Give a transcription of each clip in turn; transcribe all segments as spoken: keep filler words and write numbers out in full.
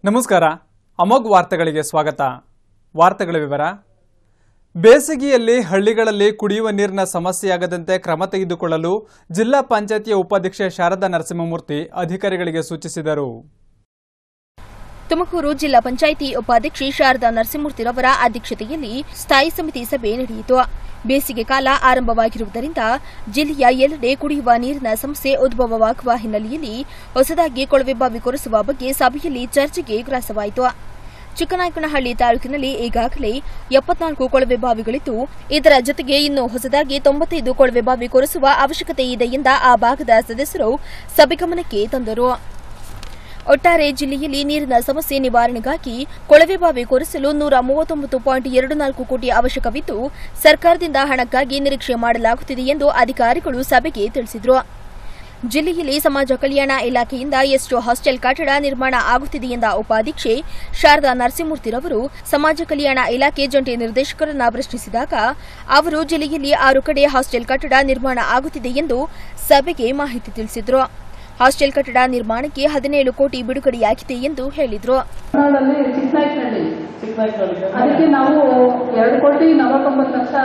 ನಮಸ್ಕಾರ. ಅಮೋಘ್ ವಾರ್ತೆಗಳಿಗೆ ಸ್ವಾಗತ. ವಾರ್ತೆಗಳ ವಿವರ. ಬೇಸಿಗೆಯಲ್ಲಿ ಹಳ್ಳಿಗಳಲ್ಲಿ ಕುಡಿಯುವ ನೀರಿನ ಸಮಸ್ಯೆಯಾಗದಂತೆ ಕ್ರಮ ತೆಗೆದುಕೊಳ್ಳಲು ಜಿಲ್ಲಾ ಪಂಚಾಯತಿಯ ಉಪಾಧ್ಯಕ್ಷೆ ಶಾರದಾ ನರಸಿಂಹಮೂರ್ತಿ ಅಧಿಕಾರಿಗಳಿಗೆ ಸೂಚಿಸಿದರು. ತುಮಕೂರು ಜಿಲ್ಲಾ ಪಂಚಾಯಿತಿ ಉಪಾಧ್ಯಕ್ಷೆ ಶಾರದಾ ನರಸಿಂಹಮೂರ್ತಿರವರ ಅಧ್ಯಕ್ಷತೆಯಲ್ಲಿ ಸ್ಥಾಯಿ ಸಮಿತಿ ಸಭೆ ನಡೆಯಿತು. ಬೇಸಿಗೆ ಕಾಲ ಆರಂಭವಾಗಿರುವುದರಿಂದ ಜಿಲ್ಲೆಯ ಎಲ್ಲೆಡೆ ಕುಡಿಯುವ ನೀರಿನ ಸಮಸ್ಯೆ ಉದ್ಭವವಾಗುವ ಹಿನ್ನೆಲೆಯಲ್ಲಿ ಹೊಸದಾಗಿ ಕೊಳವೆಬಾವಿ ಕೊರೆಸುವ ಬಗ್ಗೆ ಸಭೆಯಲ್ಲಿ ಚರ್ಚೆಗೆ ಗ್ರಾಸವಾಯಿತು. ಚಿಕ್ಕನಾಯಕನಹಳ್ಳಿ ತಾಲೂಕಿನಲ್ಲಿ ಈಗಾಗಲೇ ಎಪ್ಪತ್ನಾಲ್ಕು ಕೊಳವೆ ಬಾವಿಗಳಿದ್ದು, ಇದರ ಜೊತೆಗೆ ಇನ್ನೂ ಹೊಸದಾಗಿ ತೊಂಬತ್ತೈದು ಕೊಳವೆ ಬಾವಿ ಕೊರೆಸುವ ಅವಶ್ಯಕತೆ ಇದೆ ಎಂದ ಆ ಭಾಗದ ಸದಸ್ಯರು ಸಭೆ ಗಮನಕ್ಕೆ ತಂದರು. ಒಟ್ಟಾರೆ ಜಿಲ್ಲೆಯಲ್ಲಿ ನೀರಿನ ಸಮಸ್ಯೆ ನಿವಾರಣೆಗಾಗಿ ಕೊಳವೆ ಬಾವಿ ಕೊರೆಸಲು ನೂರ ಮೂವತ್ತೊಂಬತ್ತು ಪಾಯಿಂಟ್ ಎರಡು ನಾಲ್ಕು ಕೋಟಿ ಅವಶ್ಯಕವಿದ್ದು, ಸರ್ಕಾರದಿಂದ ಹಣಕ್ಕಾಗಿ ನಿರೀಕ್ಷೆ ಮಾಡಲಾಗುತ್ತಿದೆ ಎಂದು ಅಧಿಕಾರಿಗಳು ಸಭೆಗೆ ತಿಳಿಸಿದರು. ಜಿಲ್ಲೆಯಲ್ಲಿ ಸಮಾಜ ಕಲ್ಯಾಣ ಇಲಾಖೆಯಿಂದ ಎಷ್ಟು ಹಾಸ್ಟೆಲ್ ಕಟ್ಟಡ ನಿರ್ಮಾಣ ಆಗುತ್ತಿದೆ ಎಂದ ಉಪಾಧ್ಯಕ್ಷೆ ಶಾರದಾ ನರಸಿಂಹಮೂರ್ತಿರವರು ಸಮಾಜ ಕಲ್ಯಾಣ ಇಲಾಖೆ ಜಂಟಿ ನಿರ್ದೇಶಕರನ್ನ ಪ್ರಶ್ನಿಸಿದಾಗ ಅವರು ಜಿಲ್ಲೆಯಲ್ಲಿ ಆರು ಕಡೆ ಹಾಸ್ಟೆಲ್ ಕಟ್ಟಡ ನಿರ್ಮಾಣ ಆಗುತ್ತಿದೆ ಎಂದು ಸಭೆಗೆ ಮಾಹಿತಿ ತಿಳಿಸಿದರು. ಹಾಸ್ಟೆಲ್ ಕಟ್ಟಡ ನಿರ್ಮಾಣಕ್ಕೆ ಹದಿನೇಳು ಕೋಟಿ ಬಿಡುಗಡೆಯಾಗಿದೆ ಎಂದು ಹೇಳಿದರು. ಅದಕ್ಕೆ ನಾವು ಎರಡು ಕೋಟಿ ನಲವತ್ತೊಂಬತ್ತು ಲಕ್ಷ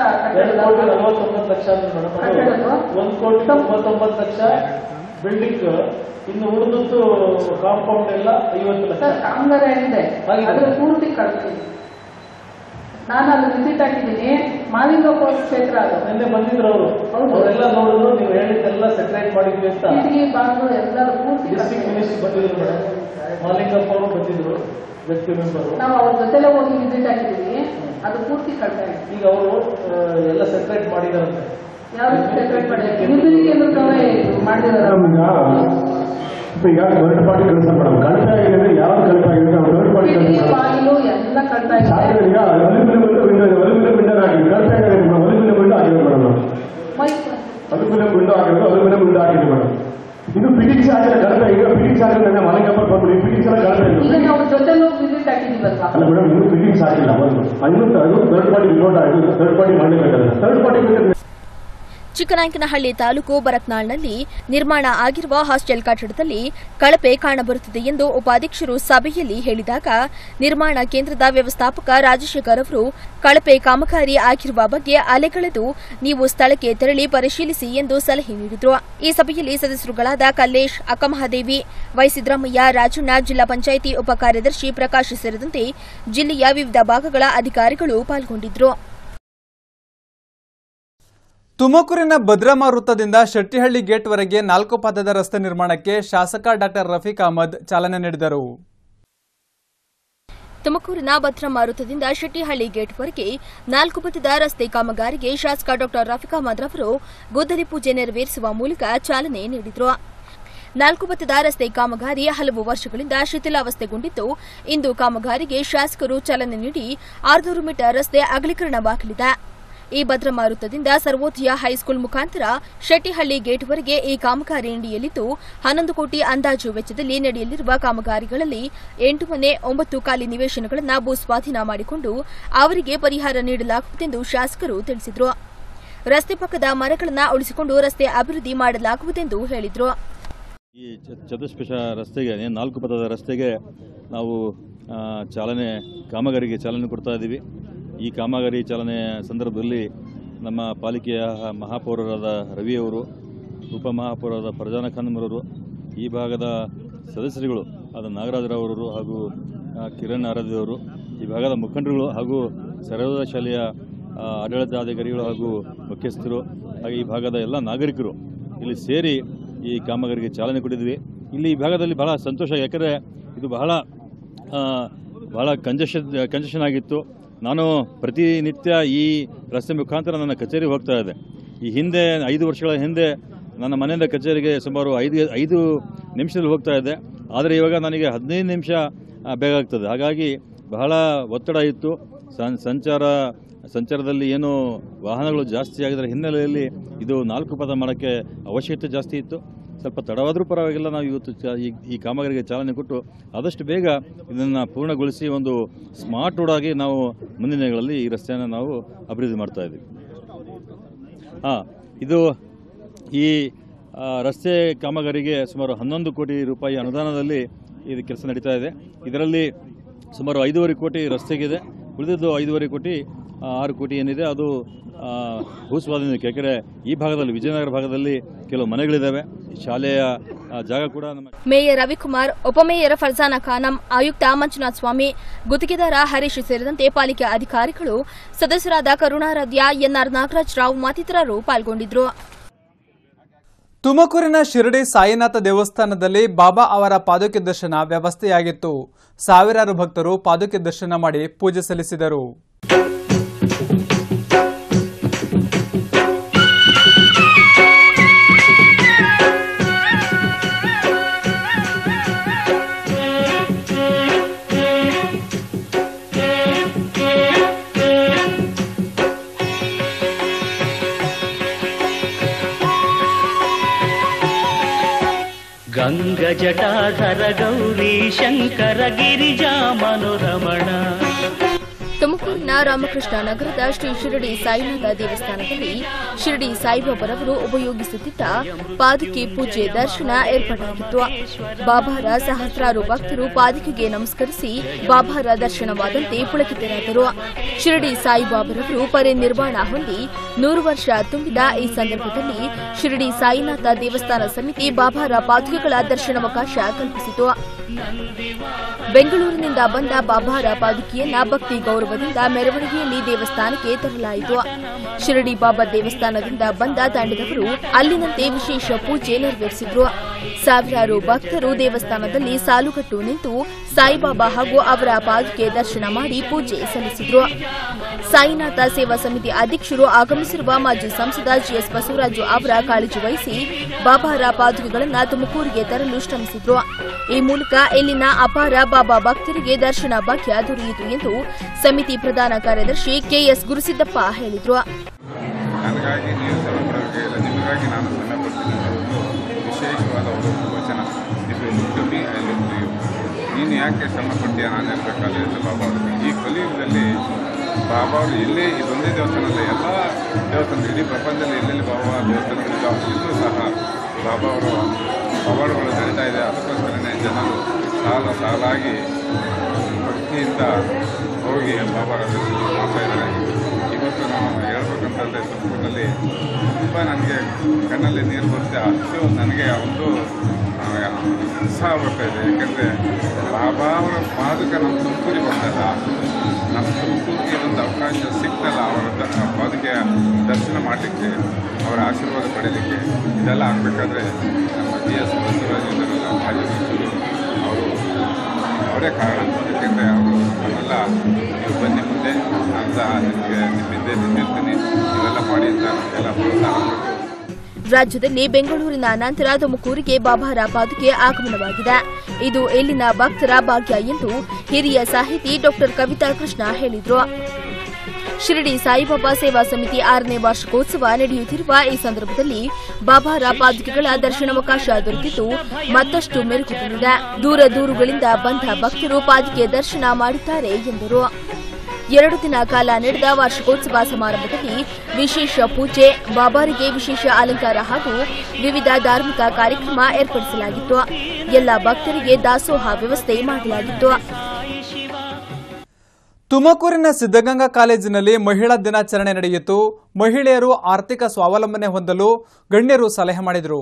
ಒಂದು ಕೋಟಿ ತೊಂಬತ್ತೊಂಬತ್ತು ಲಕ್ಷ ಬಿಲ್ಡಿಂಗ್, ಇನ್ನು ಉಳಿದದ್ದು ಕಾಂಪೌಂಡ್ ಎಲ್ಲ ಐವತ್ತು ಲಕ್ಷ ಕಾಮಗಾರಿ ಆಗಿದೆ. ಅದು ಪೂರ್ತಿ ಕಳಿಸ್ತೀನಿ. ನಾನು ಅಲ್ಲಿ ವಿಸಿಟ್ ಹಾಕಿದ್ದೀನಿ. ಮಾಲಿಂಗಪ್ಪ ಕ್ಷೇತ್ರ ಅದು ನಿನ್ನೆ ಬಂದಿದ್ರು ಅವರು. ಅವರೆಲ್ಲ ನೋಡಿದ್ರು, ನೀವು ಹೇಳಿದ್ದೆಲ್ಲ ಸೆಕ್ರೆಟ್ ಮಾಡಿದ್ವಿ ಅಂತ. ಬಾಗಿಲು ಎಲ್ಲರೂ ಪೂರ್ತಿ ಡಿಸ್ಟ್ರಿಕ್ಟ್ ಮಿನಿಸ್ಟರ್ ಬಂದಿದ್ರು ಮೇಡಮ್, ಮಾಲಿಂಗಪ್ಪ ಅವರು ಬಂದಿದ್ರು, ವ್ಯಕ್ತಿ ಮೆಂಬರು. ನಾವು ಅವ್ರ ಜೊತೆಲೆ ಹೋಗಿ ವಿಸಿಟ್ ಹಾಕಿದ್ದೀವಿ. ಅದು ಪೂರ್ತಿ ಕಳ್ತಾ ಇದೆ. ಈಗ ಅವರು ಎಲ್ಲ ಸೆಕ್ರೆಟ್ ಮಾಡಿದಾರಂತೆ. ಯಾವ ಸೆಕ್ರೆಟ್ ಮಾಡಿದ್ದಾರೆ? ಮಾಡಿದಾರ ಈಗ ಥರ್ಡ್ ಪಾರ್ಟಿ ಕೆಲಸ ಮೇಡಮ್ ಕಳ್ತಾ ಇದೆ. ಯಾವ್ದು ಕಳ್ತಾ ಇದೆ? ಥರ್ಡ್ ಪಾರ್ಟಿ ಬಾಗಿಲು ಎಲ್ಲ ಕಳ್ತಾ ಇದೆ. ಈಗ ಅಲ್ಯೂಮಿನಿಯಂ ವಿಂಡೋ ಅಲ್ಯೂಮಿನಿಯಂ ವಿಂಡೋ ಆಗಿದೆ. ಕಳ್ತಾ ಇದೆ ಮೇಡಮ್. ಅಲ್ಯೂಮಿನಿಯಂ ವಿಂಡೋ ಆಗಿದೆ ಮೇಡಮ್. ಅಲ್ಯೂಮಿನಿಯಂ ವಿಂಡೋ ಆಗಿರೋದು ಅಲ್ಯೂಮಿನಿಯಂ ವಿಂಡೋ ಆಗಿದೆ ಮೇಡಮ್. ಇದು ಫಿಟಿಂಗ್ಸ್ ಆಗಿಲ್ಲ. ಕಳ್ತಾ ಈಗ ಫಿಟಿಂಗ್ಸ್ ಆಗಿಲ್ಲ. ನನ್ನ ಮಾಲಿಂಗಪ್ಪ ಬಂದ್ಬಿಡಿ ಫಿಟಿಂಗ್ಸ್ ಎಲ್ಲ ಕಳ್ತಾ ಇದೆ. ಈಗ ನಾವು ಜೊತೆಲೂ ವಿಸಿಟ್ ಹಾಕಿದ್ದೀವಲ್ವಾ? ಅಲ್ಲ ಮೇಡಮ್, ಇನ್ನೂ ಫಿಟಿಂಗ್ಸ್ ಆಗಿಲ್ಲ. ಒಂದು ಇನ್ನೂ ಅದು ಥರ್ಡ್ ಪಾರ್ಟಿ ರಿಪೋರ್ಟ್ ಆಗಿದೆ. ಥರ್ಡ್ ಪಾರ್ಟಿ ಮಾಡಲೇಬೇಕಾದ್ರೆ ಥರ್ಡ್ ಪಾರ್ಟಿ. ಚಿಕ್ಕನಾಯಕನಹಳ್ಳಿ ತಾಲೂಕು ಬರತ್ನಾಳ್ನಲ್ಲಿ ನಿರ್ಮಾಣ ಆಗಿರುವ ಹಾಸ್ಟೆಲ್ ಕಟ್ಟಡದಲ್ಲಿ ಕಳಪೆ ಕಾಣಬರುತ್ತಿದೆ ಎಂದು ಉಪಾಧ್ಯಕ್ಷರು ಸಭೆಯಲ್ಲಿ ಹೇಳಿದಾಗ ನಿರ್ಮಾಣ ಕೇಂದ್ರದ ವ್ಯವಸ್ಥಾಪಕ ರಾಜಶೇಖರ್ ಅವರು ಕಳಪೆ ಕಾಮಗಾರಿ ಆಗಿರುವ ಬಗ್ಗೆ ಅಲೆಗಳೆದು ನೀವು ಸ್ಥಳಕ್ಕೆ ತೆರಳಿ ಪರಿಶೀಲಿಸಿ ಎಂದು ಸಲಹೆ ನೀಡಿದರು. ಈ ಸಭೆಯಲ್ಲಿ ಸದಸ್ಯರುಗಳಾದ ಕಲ್ಲೇಶ್, ಅಕ್ಕಮಹಾದೇವಿ, ವೈಸಿದ್ದರಾಮಯ್ಯ, ರಾಜಣ್ಣ, ಜಿಲ್ಲಾ ಪಂಚಾಯಿತಿ ಉಪ ಕಾರ್ಯದರ್ಶಿ ಪ್ರಕಾಶ್ ಸೇರಿದಂತೆ ಜಿಲ್ಲೆಯ ವಿವಿಧ ಭಾಗಗಳ ಅಧಿಕಾರಿಗಳು ಪಾಲ್ಗೊಂಡಿದ್ದರು. ತುಮಕೂರಿನ ಭದ್ರಮಾ ವೃತ್ತದಿಂದ ಶೆಟ್ಟಿಹಳ್ಳಿ ಗೇಟ್ವರೆಗೆ ನಾಲ್ಕು ಪಥದ ರಸ್ತೆ ನಿರ್ಮಾಣಕ್ಕೆ ಶಾಸಕ ಡಾಕ್ಟರ್ ರಫೀಕ್ ಅಹಮದ್ ಚಾಲನೆ ನೀಡಿದರು. ತುಮಕೂರಿನ ಭದ್ರಮಾ ವೃತ್ತದಿಂದ ಶೆಟ್ಟಿಹಳ್ಳಿ ಗೇಟ್ವರೆಗೆ ನಾಲ್ಕು ಪಥದ ರಸ್ತೆ ಕಾಮಗಾರಿಗೆ ಶಾಸಕ ಡಾಕ್ಟರ್ ರಫೀಕ್ ಅಹಮದ್ ಅವರು ಗುದ್ದಲಿ ಪೂಜೆ ನೆರವೇರಿಸುವ ಮೂಲಕ ಚಾಲನೆ ನೀಡಿದರು. ನಾಲ್ಕು ಪಥದ ರಸ್ತೆ ಕಾಮಗಾರಿ ಹಲವು ವರ್ಷಗಳಿಂದ ಶಿಥಿಲಾವಸ್ಥೆಗೊಂಡಿದ್ದು, ಇಂದು ಕಾಮಗಾರಿಗೆ ಶಾಸಕರು ಚಾಲನೆ ನೀಡಿ ಆರುನೂರು ಮೀಟರ್ ರಸ್ತೆ ಅಗಲೀಕರಣವಾಗಲಿದೆ. ಈ ಭದ್ರಮಾ ವೃತ್ತದಿಂದ ಸರ್ವೋದಯ ಹೈಸ್ಕೂಲ್ ಮುಖಾಂತರ ಶೆಟ್ಟಿಹಳ್ಳಿ ಗೇಟ್ವರೆಗೆ ಈ ಕಾಮಗಾರಿ ನಡೆಯಲಿದ್ದು, ಹನ್ನೊಂದು ಕೋಟಿ ಅಂದಾಜು ವೆಚ್ಚದಲ್ಲಿ ನಡೆಯಲಿರುವ ಕಾಮಗಾರಿಗಳಲ್ಲಿ ಎಂಟು ಮನೆ, ಒಂಬತ್ತು ಖಾಲಿ ನಿವೇಶನಗಳನ್ನು ಭೂಸ್ವಾಧೀನ ಮಾಡಿಕೊಂಡು ಅವರಿಗೆ ಪರಿಹಾರ ನೀಡಲಾಗುವುದೆಂದು ಶಾಸಕರು ತಿಳಿಸಿದರು. ರಸ್ತೆ ಪಕ್ಕದ ಮರಗಳನ್ನು ಉಳಿಸಿಕೊಂಡು ರಸ್ತೆ ಅಭಿವೃದ್ಧಿ ಮಾಡಲಾಗುವುದೆಂದು ಹೇಳಿದರು. ಈ ಚತುಷ್ಪಥ ರಸ್ತೆಗೆ, ನಾಲ್ಕು ಪಥದ ರಸ್ತೆಗೆ ನಾವು ಚಾಲನೆ ಕಾಮಗಾರಿಗೆ ಚಾಲನೆ ಕೊಡ್ತಾ ಇದ್ದೀವಿ. ಈ ಕಾಮಗಾರಿ ಚಾಲನೆ ಸಂದರ್ಭದಲ್ಲಿ ನಮ್ಮ ಪಾಲಿಕೆಯ ಮಹಾಪೌರರಾದ ರವಿಯವರು, ಉಪಮಹಾಪೌರರಾದ ಫರ್ಜಾನ ಖಾನ್ಮರವರು, ಈ ಭಾಗದ ಸದಸ್ಯರುಗಳು ಆದ ನಾಗರಾಜರವರು ಹಾಗೂ ಕಿರಣ್ ಆರಾಧ್ಯವರು, ಈ ಭಾಗದ ಮುಖಂಡರುಗಳು ಹಾಗೂ ಸರ್ವೋದಯ ಶಾಲೆಯ ಆಡಳಿತಾಧಿಕಾರಿಗಳು ಹಾಗೂ ಮುಖ್ಯಸ್ಥರು ಹಾಗೆ ಈ ಭಾಗದ ಎಲ್ಲ ನಾಗರಿಕರು ಇಲ್ಲಿ ಸೇರಿ ಈ ಕಾಮಗಾರಿಗೆ ಚಾಲನೆ ಕೊಟ್ಟಿದ್ವಿ. ಇಲ್ಲಿ ಈ ಭಾಗದಲ್ಲಿ ಬಹಳ ಸಂತೋಷ, ಯಾಕಂದರೆ ಇದು ಬಹಳ ಬಹಳ ಕಂಜೆಷನ್ ಕಂಜೆಷನ್ ಆಗಿತ್ತು. ನಾನು ಪ್ರತಿನಿತ್ಯ ಈ ರಸ್ತೆ ಮುಖಾಂತರ ನನ್ನ ಕಚೇರಿಗೆ ಹೋಗ್ತಾ ಇದ್ದೆ. ಈ ಹಿಂದೆ ಐದು ವರ್ಷಗಳ ಹಿಂದೆ ನನ್ನ ಮನೆಯಿಂದ ಕಚೇರಿಗೆ ಸುಮಾರು ಐದು ಐದು ನಿಮಿಷದಲ್ಲಿ ಹೋಗ್ತಾ ಇದ್ದೆ. ಆದರೆ ಇವಾಗ ನನಗೆ ಹದಿನೈದು ನಿಮಿಷ ಬೇಕಾಗ್ತದೆ. ಹಾಗಾಗಿ ಬಹಳ ಒತ್ತಡ ಇತ್ತು. ಸಂಚಾರ ಸಂಚಾರದಲ್ಲಿ ಏನು ವಾಹನಗಳು ಜಾಸ್ತಿ ಆಗಿದ್ದರ ಹಿನ್ನೆಲೆಯಲ್ಲಿ ಇದು ನಾಲ್ಕು ಪಥ ಮಾಡೋಕ್ಕೆ ಅವಶ್ಯಕತೆ ಜಾಸ್ತಿ ಇತ್ತು. ಸ್ವಲ್ಪ ತಡವಾದರೂ ಪರವಾಗಿಲ್ಲ, ನಾವು ಇವತ್ತು ಈ ಕಾಮಗಾರಿಗೆ ಚಾಲನೆ ಕೊಟ್ಟು ಆದಷ್ಟು ಬೇಗ ಇದನ್ನು ಪೂರ್ಣಗೊಳಿಸಿ ಒಂದು ಸ್ಮಾರ್ಟ್ ರೋಡ್ ಆಗಿ ನಾವು ಮುಂದಿನ ದಿನಗಳಲ್ಲಿ ಈ ರಸ್ತೆಯನ್ನು ನಾವು ಅಭಿವೃದ್ಧಿ ಮಾಡ್ತಾ ಇದ್ದೀವಿ. ಹಾಂ, ಇದು ಈ ರಸ್ತೆ ಕಾಮಗಾರಿಗೆ ಸುಮಾರು ಹನ್ನೊಂದು ಕೋಟಿ ರೂಪಾಯಿ ಅನುದಾನದಲ್ಲಿ ಇದು ಕೆಲಸ ನಡೀತಾ ಇದೆ. ಇದರಲ್ಲಿ ಸುಮಾರು ಐದೂವರೆ ಕೋಟಿ ರಸ್ತೆಗಿದೆ, ಉಳಿದಿದ್ದು ಐದೂವರೆ ಕೋಟಿ ಆರು ಕೋಟಿ ಏನಿದೆ ಅದು ಭೂಸ್ವಾಧೀನಕ್ಕೆ. ಯಾಕೆಂದರೆ ಈ ಭಾಗದಲ್ಲಿ ವಿಜಯನಗರ ಭಾಗದಲ್ಲಿ ಕೆಲವು ಮನೆಗಳಿದ್ದಾವೆ, ಶಾಲೆಯ ಜಾಗ ಕೂಡ ನಮ್ಮ. ಮೇಯರ್ ರವಿಕುಮಾರ್, ಉಪಮೇಯರ್ ಫರ್ಜಾನಾ ಖಾನಂ, ಆಯುಕ್ತ ಮಂಜುನಾಥ್ ಸ್ವಾಮಿ, ಗುತ್ತಿಗೆದಾರ ಹರೀಶ್ ಸೇರಿದಂತೆ ಪಾಲಿಕೆ ಅಧಿಕಾರಿಗಳು, ಸದಸ್ಯರಾದ ಕರುಣಾರಾಧ್ಯ, ಎನ್ಆರ್ ನಾಗರಾಜ್ ರಾವ್ ಮತ್ತಿತರರು ಪಾಲ್ಗೊಂಡಿದ್ದರು. ತುಮಕೂರಿನ ಶಿರಡಿ ಸಾಯಿನಾಥ ದೇವಸ್ಥಾನದಲ್ಲಿ ಬಾಬಾ ಅವರ ಪಾದುಕೆ ದರ್ಶನ ವ್ಯವಸ್ಥೆಯಾಗಿತ್ತು. ಸಾವಿರಾರು ಭಕ್ತರು ಪಾದುಕೆ ದರ್ಶನ ಮಾಡಿ ಪೂಜೆ ಸಲ್ಲಿಸಿದರು. ಗಂಗಜಟಾಧರ ಗೌರಿ ಶಂಕರ ಗಿರಿಜಾ ಮನೋರಮಣ. ತುಮಕೂರಿನ ರಾಮಕೃಷ್ಣ ನಗರದ ಶ್ರೀ ಶಿರಡಿ ಸಾಯಿನಾಥ ದೇವಸ್ಥಾನದಲ್ಲಿ ಶಿರಡಿ ಸಾಯಿಬಾಬರವರು ಉಪಯೋಗಿಸುತ್ತಿದ್ದ ಪಾದುಕೆ ಪೂಜೆ ದರ್ಶನ ಏರ್ಪಾಟಾಗಿತ್ತು. ಬಾಬಾರ ಸಹಸ್ರಾರು ಭಕ್ತರು ಪಾದುಕೆಗೆ ನಮಸ್ಕರಿಸಿ ಬಾಬಾರ ದರ್ಶನವಾದಂತೆ ಪುಳಕಿತರಾದರು. ಶಿರಡಿ ಸಾಯಿಬಾಬರವರು ಪರಿನಿರ್ವಾಣ ಹೊಂದಿ ನೂರು ವರ್ಷ ತುಂಬಿದ ಈ ಸಂದರ್ಭದಲ್ಲಿ ಶಿರಡಿ ಸಾಯಿನಾಥ ದೇವಸ್ಥಾನ ಸಮಿತಿ ಬಾಬಾರ ಪಾದುಕೆಗಳ ದರ್ಶನಾವಕಾಶ ಕಲ್ಪಿಸಿತು. ಬೆಂಗಳೂರಿನಿಂದ ಬಂದ ಬಾಬಾರ ಪಾದುಕೆಯನ್ನ ಭಕ್ತಿ ಗೌರವದಿಂದ ಮೆರವಣಿಗೆಯಲ್ಲಿ ದೇವಸ್ಥಾನಕ್ಕೆ ತರಲಾಯಿತು. ಶಿರಡಿ ಬಾಬಾ ದೇವಸ್ಥಾನದಿಂದ ಬಂದ ತಂಡದವರು ಅಲ್ಲಿನಂತೆ ವಿಶೇಷ ಪೂಜೆ ನೆರವೇರಿಸಿದ್ರು. ಸಾವಿರಾರು ಭಕ್ತರು ದೇವಸ್ಥಾನದಲ್ಲಿ ಸಾಲುಗಟ್ಟು ನಿಂತು ಸಾಯಿಬಾಬಾ ಹಾಗೂ ಅವರ ಪಾದುಕೆ ದರ್ಶನ ಮಾಡಿ ಪೂಜೆ ಸಲ್ಲಿಸಿದ್ರು. ಸಾಯಿನಾಥ ಸೇವಾ ಸಮಿತಿ ಅಧ್ಯಕ್ಷರು ಆಗಮಿಸಿರುವ ಮಾಜಿ ಸಂಸದ ಜಿಎಸ್ ಬಸವರಾಜು ಅವರ ಕಾಳಜಿ ವಹಿಸಿ ಬಾಬಾರ ಪಾದುಕೆಗಳನ್ನು ತುಮಕೂರಿಗೆ ತರಲು ಶ್ರಮಿಸಿದ್ರು. ಈ ಮೂಲಕ ಇಲ್ಲಿನ ಅಪಾರ ಬಾಬಾ ಭಕ್ತರಿಗೆ ದರ್ಶನ ಭಾಗ್ಯ ದೊರೆಯಿತು ಎಂದು ಸಮಿತಿ ಪ್ರಧಾನ ಕಾರ್ಯದರ್ಶಿ ಕೆಎಸ್ ಗುರುಸಿದ್ದಪ್ಪ ಹೇಳಿದರು. ನನಗಾಗಿ ನೀವು ಶ್ರಮಪಡೋರಿಗೆ ಇಲ್ಲ, ನಿಮಗಾಗಿ ನಾನು ಶ್ರಮಪಡ್ತೀನಿ ಅನ್ನೋದು ವಿಶೇಷವಾದ ಒಂದು ವಚನ. ಇದು ಮುಖ್ಯಮಿ ಅಲ್ಲಿ ನೀನು ಯಾಕೆ ಶ್ರಮಪಡ್ತೀಯ ನಾನು ಇರಬೇಕಾದ್ರೆ ಅಂತ ಬಾಬಾ ಅವರು. ಈ ಕಲಿಯುಗದಲ್ಲಿ ಬಾಬಾ ಅವರು ಎಲ್ಲೇ ಇದೊಂದೇ ದೇವಸ್ಥಾನದಲ್ಲಿ ಎಲ್ಲ ದೇವಸ್ಥಾನ ಇಡೀ ಪ್ರಪಂಚದಲ್ಲಿ ಎಲ್ಲೆಲ್ಲಿ ಬಾಬಾ ದೇವಸ್ಥಾನಗಳಿದ್ದಾವೆ ಇಲ್ಲೂ ಸಹ ಬಾಬಾ ಅವರು ಪವಾಡಗಳು ನಡೀತಾ ಇದೆ. ಅದಕ್ಕೋಸ್ಕರನೇ ಜನರು ಸಾಲ ಸಾಲಾಗಿ ಭಕ್ತಿಯಿಂದ ಹೋಗಿ ಬಾಬಾರ ದರ್ಶನ ಮಾಡ್ತಾ ಇದ್ದಾರೆ. ಇವತ್ತು ನಾನು ಹೇಳ್ಬೇಕಂತಂದರೆ ತುಮಕೂರಿನಲ್ಲಿ ತುಂಬ ನನಗೆ ಕಣ್ಣಲ್ಲಿ ನೀರು ಬರುತ್ತೆ. ಅಷ್ಟು ನನಗೆ ಒಂದು ಉತ್ಸಾಹ ಬರ್ತಾ ಇದೆ. ಯಾಕೆಂದರೆ ಬಾಬಾ ಅವರ ಪಾದುಕ ನಮ್ಮ ತುಮಕೂರಿಗೆ ಬಂದಲ್ಲ, ನಮ್ಮ ತುಮಕೂರಿಗೆ ಒಂದು ಅವಕಾಶ ಸಿಗ್ತಲ್ಲ ಅವರ ಪಾದುಕೆಯ ದರ್ಶನ ಮಾಡಲಿಕ್ಕೆ, ಅವರ ಆಶೀರ್ವಾದ ಪಡೀಲಿಕ್ಕೆ. ಇದೆಲ್ಲ ಆಗಬೇಕಾದ್ರೆ ನಮ್ಮ ಜಿ ಎಸ್ ಬಸವರಾಜಿಂದರಲ್ಲ ಮಾಜಿ ಸಚಿವರು ಅವರು ಅವರೇ ಕಾರಣ. ಯಾಕೆಂದರೆ ಅವರು ನಮ್ಮೆಲ್ಲ ನೀವು ಬನ್ನಿ ಮುಂದೆ ಅಂತ ನಿಮಗೆ ನಿಮ್ಮಿಂದೆ ನಿಂತಿರ್ತೀನಿ, ಇವೆಲ್ಲ ಮಾಡಿ ಅಂತ ನಮಗೆಲ್ಲ ಪ್ರೋತ್ಸಾಹ ಕೊಟ್ಟು. ರಾಜ್ಯದಲ್ಲಿ ಬೆಂಗಳೂರಿನ ನಂತರ ತುಮಕೂರಿಗೆ ಬಾಬಾರ ಪಾದುಕೆ ಆಗಮನವಾಗಿದೆ. ಇದು ಇಲ್ಲಿನ ಭಕ್ತರ ಭಾಗ್ಯ ಎಂದು ಹಿರಿಯ ಸಾಹಿತಿ ಡಾಕ್ಟರ್ ಕವಿತಾ ಕೃಷ್ಣ ಹೇಳಿದರು. ಶಿರಡಿ ಸಾಯಿಬಾಬಾ ಸೇವಾ ಸಮಿತಿ ಆರನೇ ವಾರ್ಷಿಕೋತ್ಸವ ನಡೆಯುತ್ತಿರುವ ಈ ಸಂದರ್ಭದಲ್ಲಿ ಬಾಬಾರ ಪಾದುಕೆಗಳ ದರ್ಶನಾವಕಾಶ ದೊರೆತಿದ್ದು ಮತ್ತಷ್ಟು ಮೆರುಗು ತಂದಿದೆ. ದೂರ ದೂರುಗಳಿಂದ ಬಂದ ಭಕ್ತರು ಪಾದುಕೆ ದರ್ಶನ ಮಾಡಿದ್ದಾರೆ ಎಂದರು. ಎರಡು ದಿನ ಕಾಲ ನಡೆದ ವಾರ್ಷಿಕೋತ್ಸವ ಸಮಾರಂಭದಲ್ಲಿ ವಿಶೇಷ ಪೂಜೆ, ಬಾಬಾರಿಗೆ ವಿಶೇಷ ಅಲಂಕಾರ ಹಾಗೂ ವಿವಿಧ ಧಾರ್ಮಿಕ ಕಾರ್ಯಕ್ರಮ ಏರ್ಪಡಿಸಲಾಗಿತ್ತು. ಎಲ್ಲ ಭಕ್ತರಿಗೆ ದಾಸೋಹ ವ್ಯವಸ್ಥೆ ಮಾಡಲಾಗಿತ್ತು. ತುಮಕೂರಿನ ಸಿದ್ದಗಂಗಾ ಕಾಲೇಜಿನಲ್ಲಿ ಮಹಿಳಾ ದಿನಾಚರಣೆ ನಡೆಯಿತು. ಮಹಿಳೆಯರು ಆರ್ಥಿಕ ಸ್ವಾವಲಂಬನೆ ಹೊಂದಲು ಗಣ್ಯರು ಸಲಹೆ ಮಾಡಿದರು.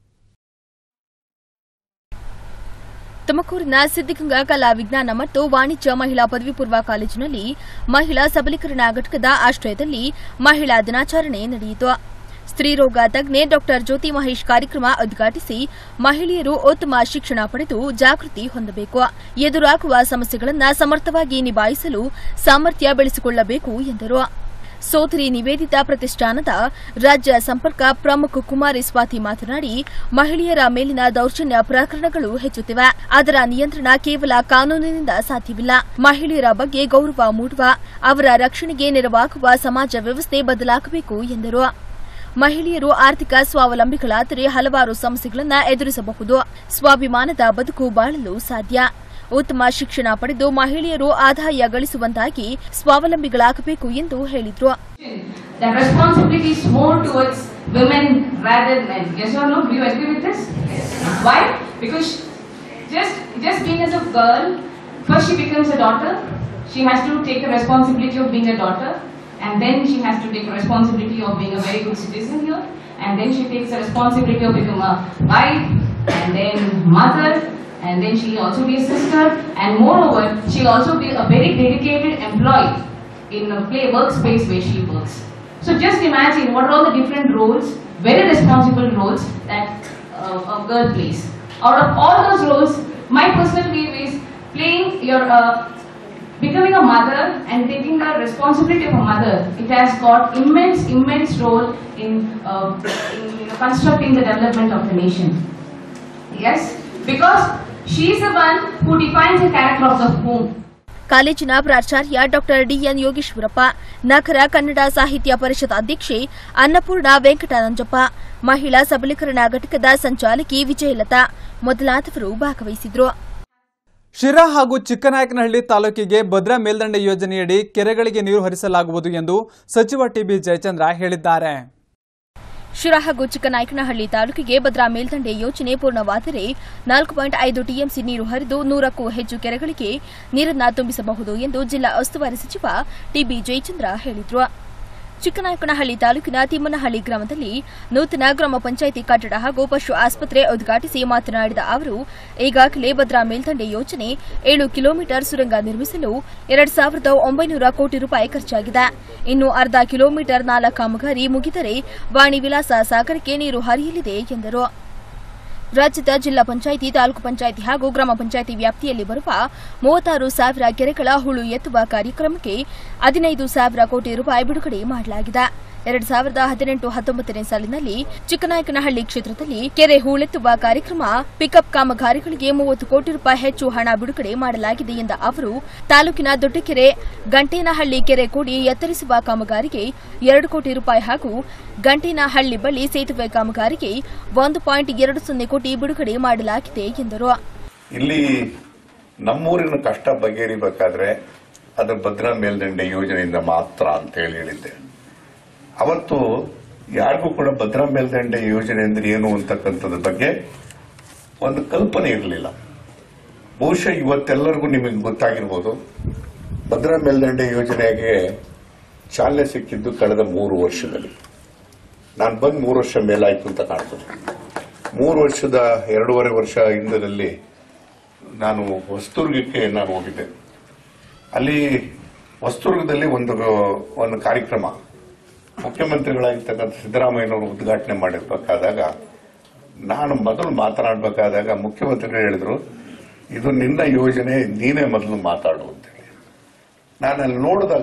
ತುಮಕೂರಿನ ಸಿದ್ದಗಂಗಾ ಕಲಾ ವಿಜ್ಞಾನ ಮತ್ತು ವಾಣಿಜ್ಯ ಮಹಿಳಾ ಪದವಿ ಪೂರ್ವ ಕಾಲೇಜಿನಲ್ಲಿ ಮಹಿಳಾ ಸಬಲೀಕರಣ ಘಟಕದ ಆಶ್ರಯದಲ್ಲಿ ಮಹಿಳಾ ದಿನಾಚರಣೆ ನಡೆಯಿತು. ಸ್ತ್ರೀರೋಗ ತಜ್ಞೆ ಡಾಕ್ಟರ್ ಜ್ಯೋತಿ ಮಹೇಶ್ ಕಾರ್ಯಕ್ರಮ ಉದ್ಘಾಟಿಸಿ ಮಹಿಳೆಯರು ಉತ್ತಮ ಶಿಕ್ಷಣ ಪಡೆದು ಜಾಗೃತಿ ಹೊಂದಬೇಕು, ಎದುರಾಗುವ ಸಮಸ್ಯೆಗಳನ್ನು ಸಮರ್ಥವಾಗಿ ನಿಭಾಯಿಸಲು ಸಾಮರ್ಥ್ಯ ಬೆಳೆಸಿಕೊಳ್ಳಬೇಕು ಎಂದರು. ಸೋದರಿ ನಿವೇದಿತಾ ಪ್ರತಿಷ್ಠಾನದ ರಾಜ್ಯ ಸಂಪರ್ಕ ಪ್ರಮುಖ ಕುಮಾರಿ ಸ್ವಾತಿ ಮಾತನಾಡಿ, ಮಹಿಳೆಯರ ಮೇಲಿನ ದೌರ್ಜನ್ಯ ಪ್ರಕರಣಗಳು ಹೆಚ್ಚುತ್ತಿವೆ. ಅದರ ನಿಯಂತ್ರಣ ಕೇವಲ ಕಾನೂನಿನಿಂದ ಸಾಧ್ಯವಿಲ್ಲ. ಮಹಿಳೆಯರ ಬಗ್ಗೆ ಗೌರವ ಮೂಡುವ, ಅವರ ರಕ್ಷಣೆಗೆ ನೆರವಾಗುವ ಸಮಾಜ ವ್ಯವಸ್ಥೆ ಬದಲಾಗಬೇಕು ಎಂದರು. ಮಹಿಳೆಯರು ಆರ್ಥಿಕ ಸ್ವಾವಲಂಬಿಗಳಾದರೆ ಹಲವಾರು ಸಮಸ್ಯೆಗಳನ್ನು ಎದುರಿಸಬಹುದು, ಸ್ವಾಭಿಮಾನದ ಬದುಕು ಬಾಳಲು ಸಾಧ್ಯ. ಉತ್ತಮ ಶಿಕ್ಷಣ ಪಡೆದು ಮಹಿಳೆಯರು ಆದಾಯ ಗಳಿಸುವಂತಾಗಿ ಸ್ವಾವಲಂಬಿಗಳಾಗಬೇಕು ಎಂದು ಹೇಳಿದರು. The responsibility is more towards women rather than men. Yes or no? Do you agree with this? Yes. Why? Because just just being as a girl, first she becomes a daughter, she has to take the responsibility of being a daughter, and then she has to take the responsibility of being a very good citizen here, and then she takes the responsibility of becoming a wife, and then mother, and then she'll also be a sister, and moreover, she'll also be a very dedicated employee in a play workspace where she works. So just imagine what are all the different roles, very responsible roles that uh, a girl plays. Out of all those roles, my personal view is playing your, uh, becoming a mother and taking the responsibility of a mother. It has got immense, immense role in, uh, in you know, constructing the development of the nation. Yes, because she is the one who defines the character of the home. ಕಾಲೇಜಿನ ಪ್ರಾಚಾರ್ಯ doctor D N Yogeshwarappa, ನಗರ ಕನ್ನಡ ಸಾಹಿತ್ಯ ಪರಿಷತ್ ಅಧ್ಯಕ್ಷೆ ಅನ್ನಪೂರ್ಣ ವೆಂಕಟಾನಂಜಪ್ಪ, ಮಹಿಳಾ ಸಬಲೀಕರಣ ಘಟಕದ ಸಂಚಾಲಕಿ ವಿಜಯಲತಾ ಮೊದಲಾದವರು ಭಾಗವಹಿಸಿದ್ರು. ಶಿರಾ ಹಾಗೂ ಚಿಕ್ಕನಾಯಕನಹಳ್ಳಿ ತಾಲೂಕಿಗೆ ಭದ್ರಾ ಮೇಲ್ದಂಡೆ ಯೋಜನೆಯಡಿ ಕೆರೆಗಳಿಗೆ ನೀರು ಹರಿಸಲಾಗುವುದು ಎಂದು ಸಚಿವ ಟಿಬಿ ಜಯಚಂದ್ರ ಹೇಳಿದ್ದಾರೆ. ಶಿರಾ ಹಾಗೂ ಚಿಕ್ಕನಾಯಕನಹಳ್ಳಿ ತಾಲೂಕಿಗೆ ಭದ್ರಾ ಮೇಲ್ದಂಡೆ ಯೋಜನೆ ಪೂರ್ಣವಾದರೆ ನಾಲ್ಕು ಪಾಯಿಂಟ್ ಐದು ಟಿಎಂಸಿ ನೀರು ಹರಿದು ನೂರಕ್ಕೂ ಹೆಚ್ಚು ಕೆರೆಗಳಿಗೆ ನೀರನ್ನು ತುಂಬಿಸಬಹುದು ಎಂದು ಜಿಲ್ಲಾ ಉಸ್ತುವಾರಿ ಸಚಿವ ಟಿಬಿ ಜಯಚಂದ್ರ ಹೇಳಿದರು. ಚಿಕ್ಕನಾಯಕನಹಳ್ಳಿ ತಾಲೂಕಿನ ತಿಮ್ಮನಹಳ್ಳಿ ಗ್ರಾಮದಲ್ಲಿ ನೂತನ ಗ್ರಾಮ ಪಂಚಾಯಿತಿ ಕಟ್ಟಡ ಹಾಗೂ ಪಶು ಆಸ್ಪತ್ರೆ ಉದ್ಘಾಟಿಸಿ ಮಾತನಾಡಿದ ಅವರು, ಈಗಾಗಲೇ ಭದ್ರಾ ಮೇಲ್ದಂಡೆ ಯೋಜನೆ ಏಳು ಕಿಲೋಮೀಟರ್ ಸುರಂಗ ನಿರ್ಮಿಸಲು ಎರಡು ಸಾವಿರದ ಒಂಬೈನೂರ ಕೋಟಿ ರೂಪಾಯಿ ಖರ್ಚಾಗಿದೆ. ಇನ್ನು ಅರ್ಧ ಕಿಲೋಮೀಟರ್ ನಾಲಾ ಕಾಮಗಾರಿ ಮುಗಿದರೆ ವಾಣಿ ವಿಲಾಸ ಸಾಗರಕ್ಕೆ ನೀರು ಹರಿಯಲಿದೆ ಎಂದರು. ರಾಜ್ಯದ ಜಿಲ್ಲಾ ಪಂಚಾಯಿತಿ, ತಾಲೂಕು ಪಂಚಾಯಿತಿ ಹಾಗೂ ಗ್ರಾಮ ಪಂಚಾಯಿತಿ ವ್ಯಾಪ್ತಿಯಲ್ಲಿ ಬರುವ ಮೂವತ್ತಾರು ಸಾವಿರ ಕೆರೆಗಳ ಹೂಳು ಎತ್ತುವ ಕಾರ್ಯಕ್ರಮಕ್ಕೆ ಹದಿನೈದು ಸಾವಿರ ಕೋಟಿ ರೂಪಾಯಿ ಬಿಡುಗಡೆ ಮಾಡಲಾಗಿದೆ. ಎರಡು ಸಾವಿರದ ಹದಿನೆಂಟು ಹತ್ತೊಂಬತ್ತನೇ ಸಾಲಿನಲ್ಲಿ ಚಿಕ್ಕನಾಯಕನಹಳ್ಳಿ ಕ್ಷೇತ್ರದಲ್ಲಿ ಕೆರೆ ಹೂಳೆತ್ತುವ ಕಾರ್ಯಕ್ರಮ ಪಿಕಪ್ ಕಾಮಗಾರಿಗಳಿಗೆ ಮೂವತ್ತು ಕೋಟಿ ರೂಪಾಯಿ ಹೆಚ್ಚು ಹಣ ಬಿಡುಗಡೆ ಮಾಡಲಾಗಿದೆ ಎಂದ ಅವರು, ತಾಲೂಕಿನ ದೊಡ್ಡಕೆರೆ ಗಂಟೇನಹಳ್ಳಿ ಕೆರೆ ಕೂಡಿ ಎತ್ತರಿಸುವ ಕಾಮಗಾರಿಗೆ ಎರಡು ಕೋಟಿ ರೂಪಾಯಿ ಹಾಗೂ ಗಂಟೇನಹಳ್ಳಿ ಬಳಿ ಸೇತುವೆ ಕಾಮಗಾರಿಗೆ ಒಂದು ಪಾಯಿಂಟ್ ಎರಡು ಸೊನ್ನೆ ಕೋಟಿ ಬಿಡುಗಡೆ ಮಾಡಲಾಗಿದೆ ಎಂದರು. ಇಲ್ಲಿ ನಮ್ಮೂರಿನ ಕಷ್ಟ ಬಗೆಹರಿಬೇಕಾದ್ರೆ ಅದು ಭದ್ರಾ ಮೇಲ್ದಂಡೆ ಯೋಜನೆಯಿಂದ ಮಾತ್ರ ಅಂತ ಹೇಳಿ ಹೇಳಿದ್ದೆ. ಅವತ್ತು ಯಾರಿಗೂ ಕೂಡ ಭದ್ರಾ ಮೇಲ್ದಂಡೆ ಯೋಜನೆ ಅಂದ್ರೆ ಏನು ಅಂತಕ್ಕಂಥದ್ರ ಬಗ್ಗೆ ಒಂದು ಕಲ್ಪನೆ ಇರಲಿಲ್ಲ. ಬಹುಶಃ ಇವತ್ತೆಲ್ಲರಿಗೂ ನಿಮಗೆ ಗೊತ್ತಾಗಿರ್ಬೋದು, ಭದ್ರಾ ಮೇಲ್ದಂಡೆ ಯೋಜನೆಗೆ ಚಾಲನೆ ಸಿಕ್ಕಿದ್ದು ಕಳೆದ ಮೂರು ವರ್ಷದಲ್ಲಿ. ನಾನು ಬಂದು ಮೂರು ವರ್ಷ ಮೇಲಾಯ್ತು ಅಂತ ಕಾಣ್ತದೆ. ಮೂರು ವರ್ಷದ ಎರಡೂವರೆ ವರ್ಷ ಹಿಂದದಲ್ಲಿ ನಾನು ಹೊಸದುರ್ಗಕ್ಕೆ ನಾನು ಹೋಗಿದ್ದೆ. ಅಲ್ಲಿ ಹೊಸದುರ್ಗದಲ್ಲಿ ಒಂದು ಒಂದು ಕಾರ್ಯಕ್ರಮ ಮುಖ್ಯಮಂತ್ರಿಗಳಾಗಿರ್ತಕ್ಕಂಥ ಸಿದ್ದರಾಮಯ್ಯನವರು ಉದ್ಘಾಟನೆ ಮಾಡಿರ್ಬೇಕಾದಾಗ ನಾನು ಮೊದಲು ಮಾತನಾಡಬೇಕಾದಾಗ ಮುಖ್ಯಮಂತ್ರಿಗಳು ಹೇಳಿದ್ರು, ಇದು ನಿನ್ನ ಯೋಜನೆ, ನೀನೇ ಮೊದಲು ಮಾತಾಡು ಅಂತೇಳಿ. ನಾನು ಅಲ್ಲಿ ನೋಡಿದಾಗ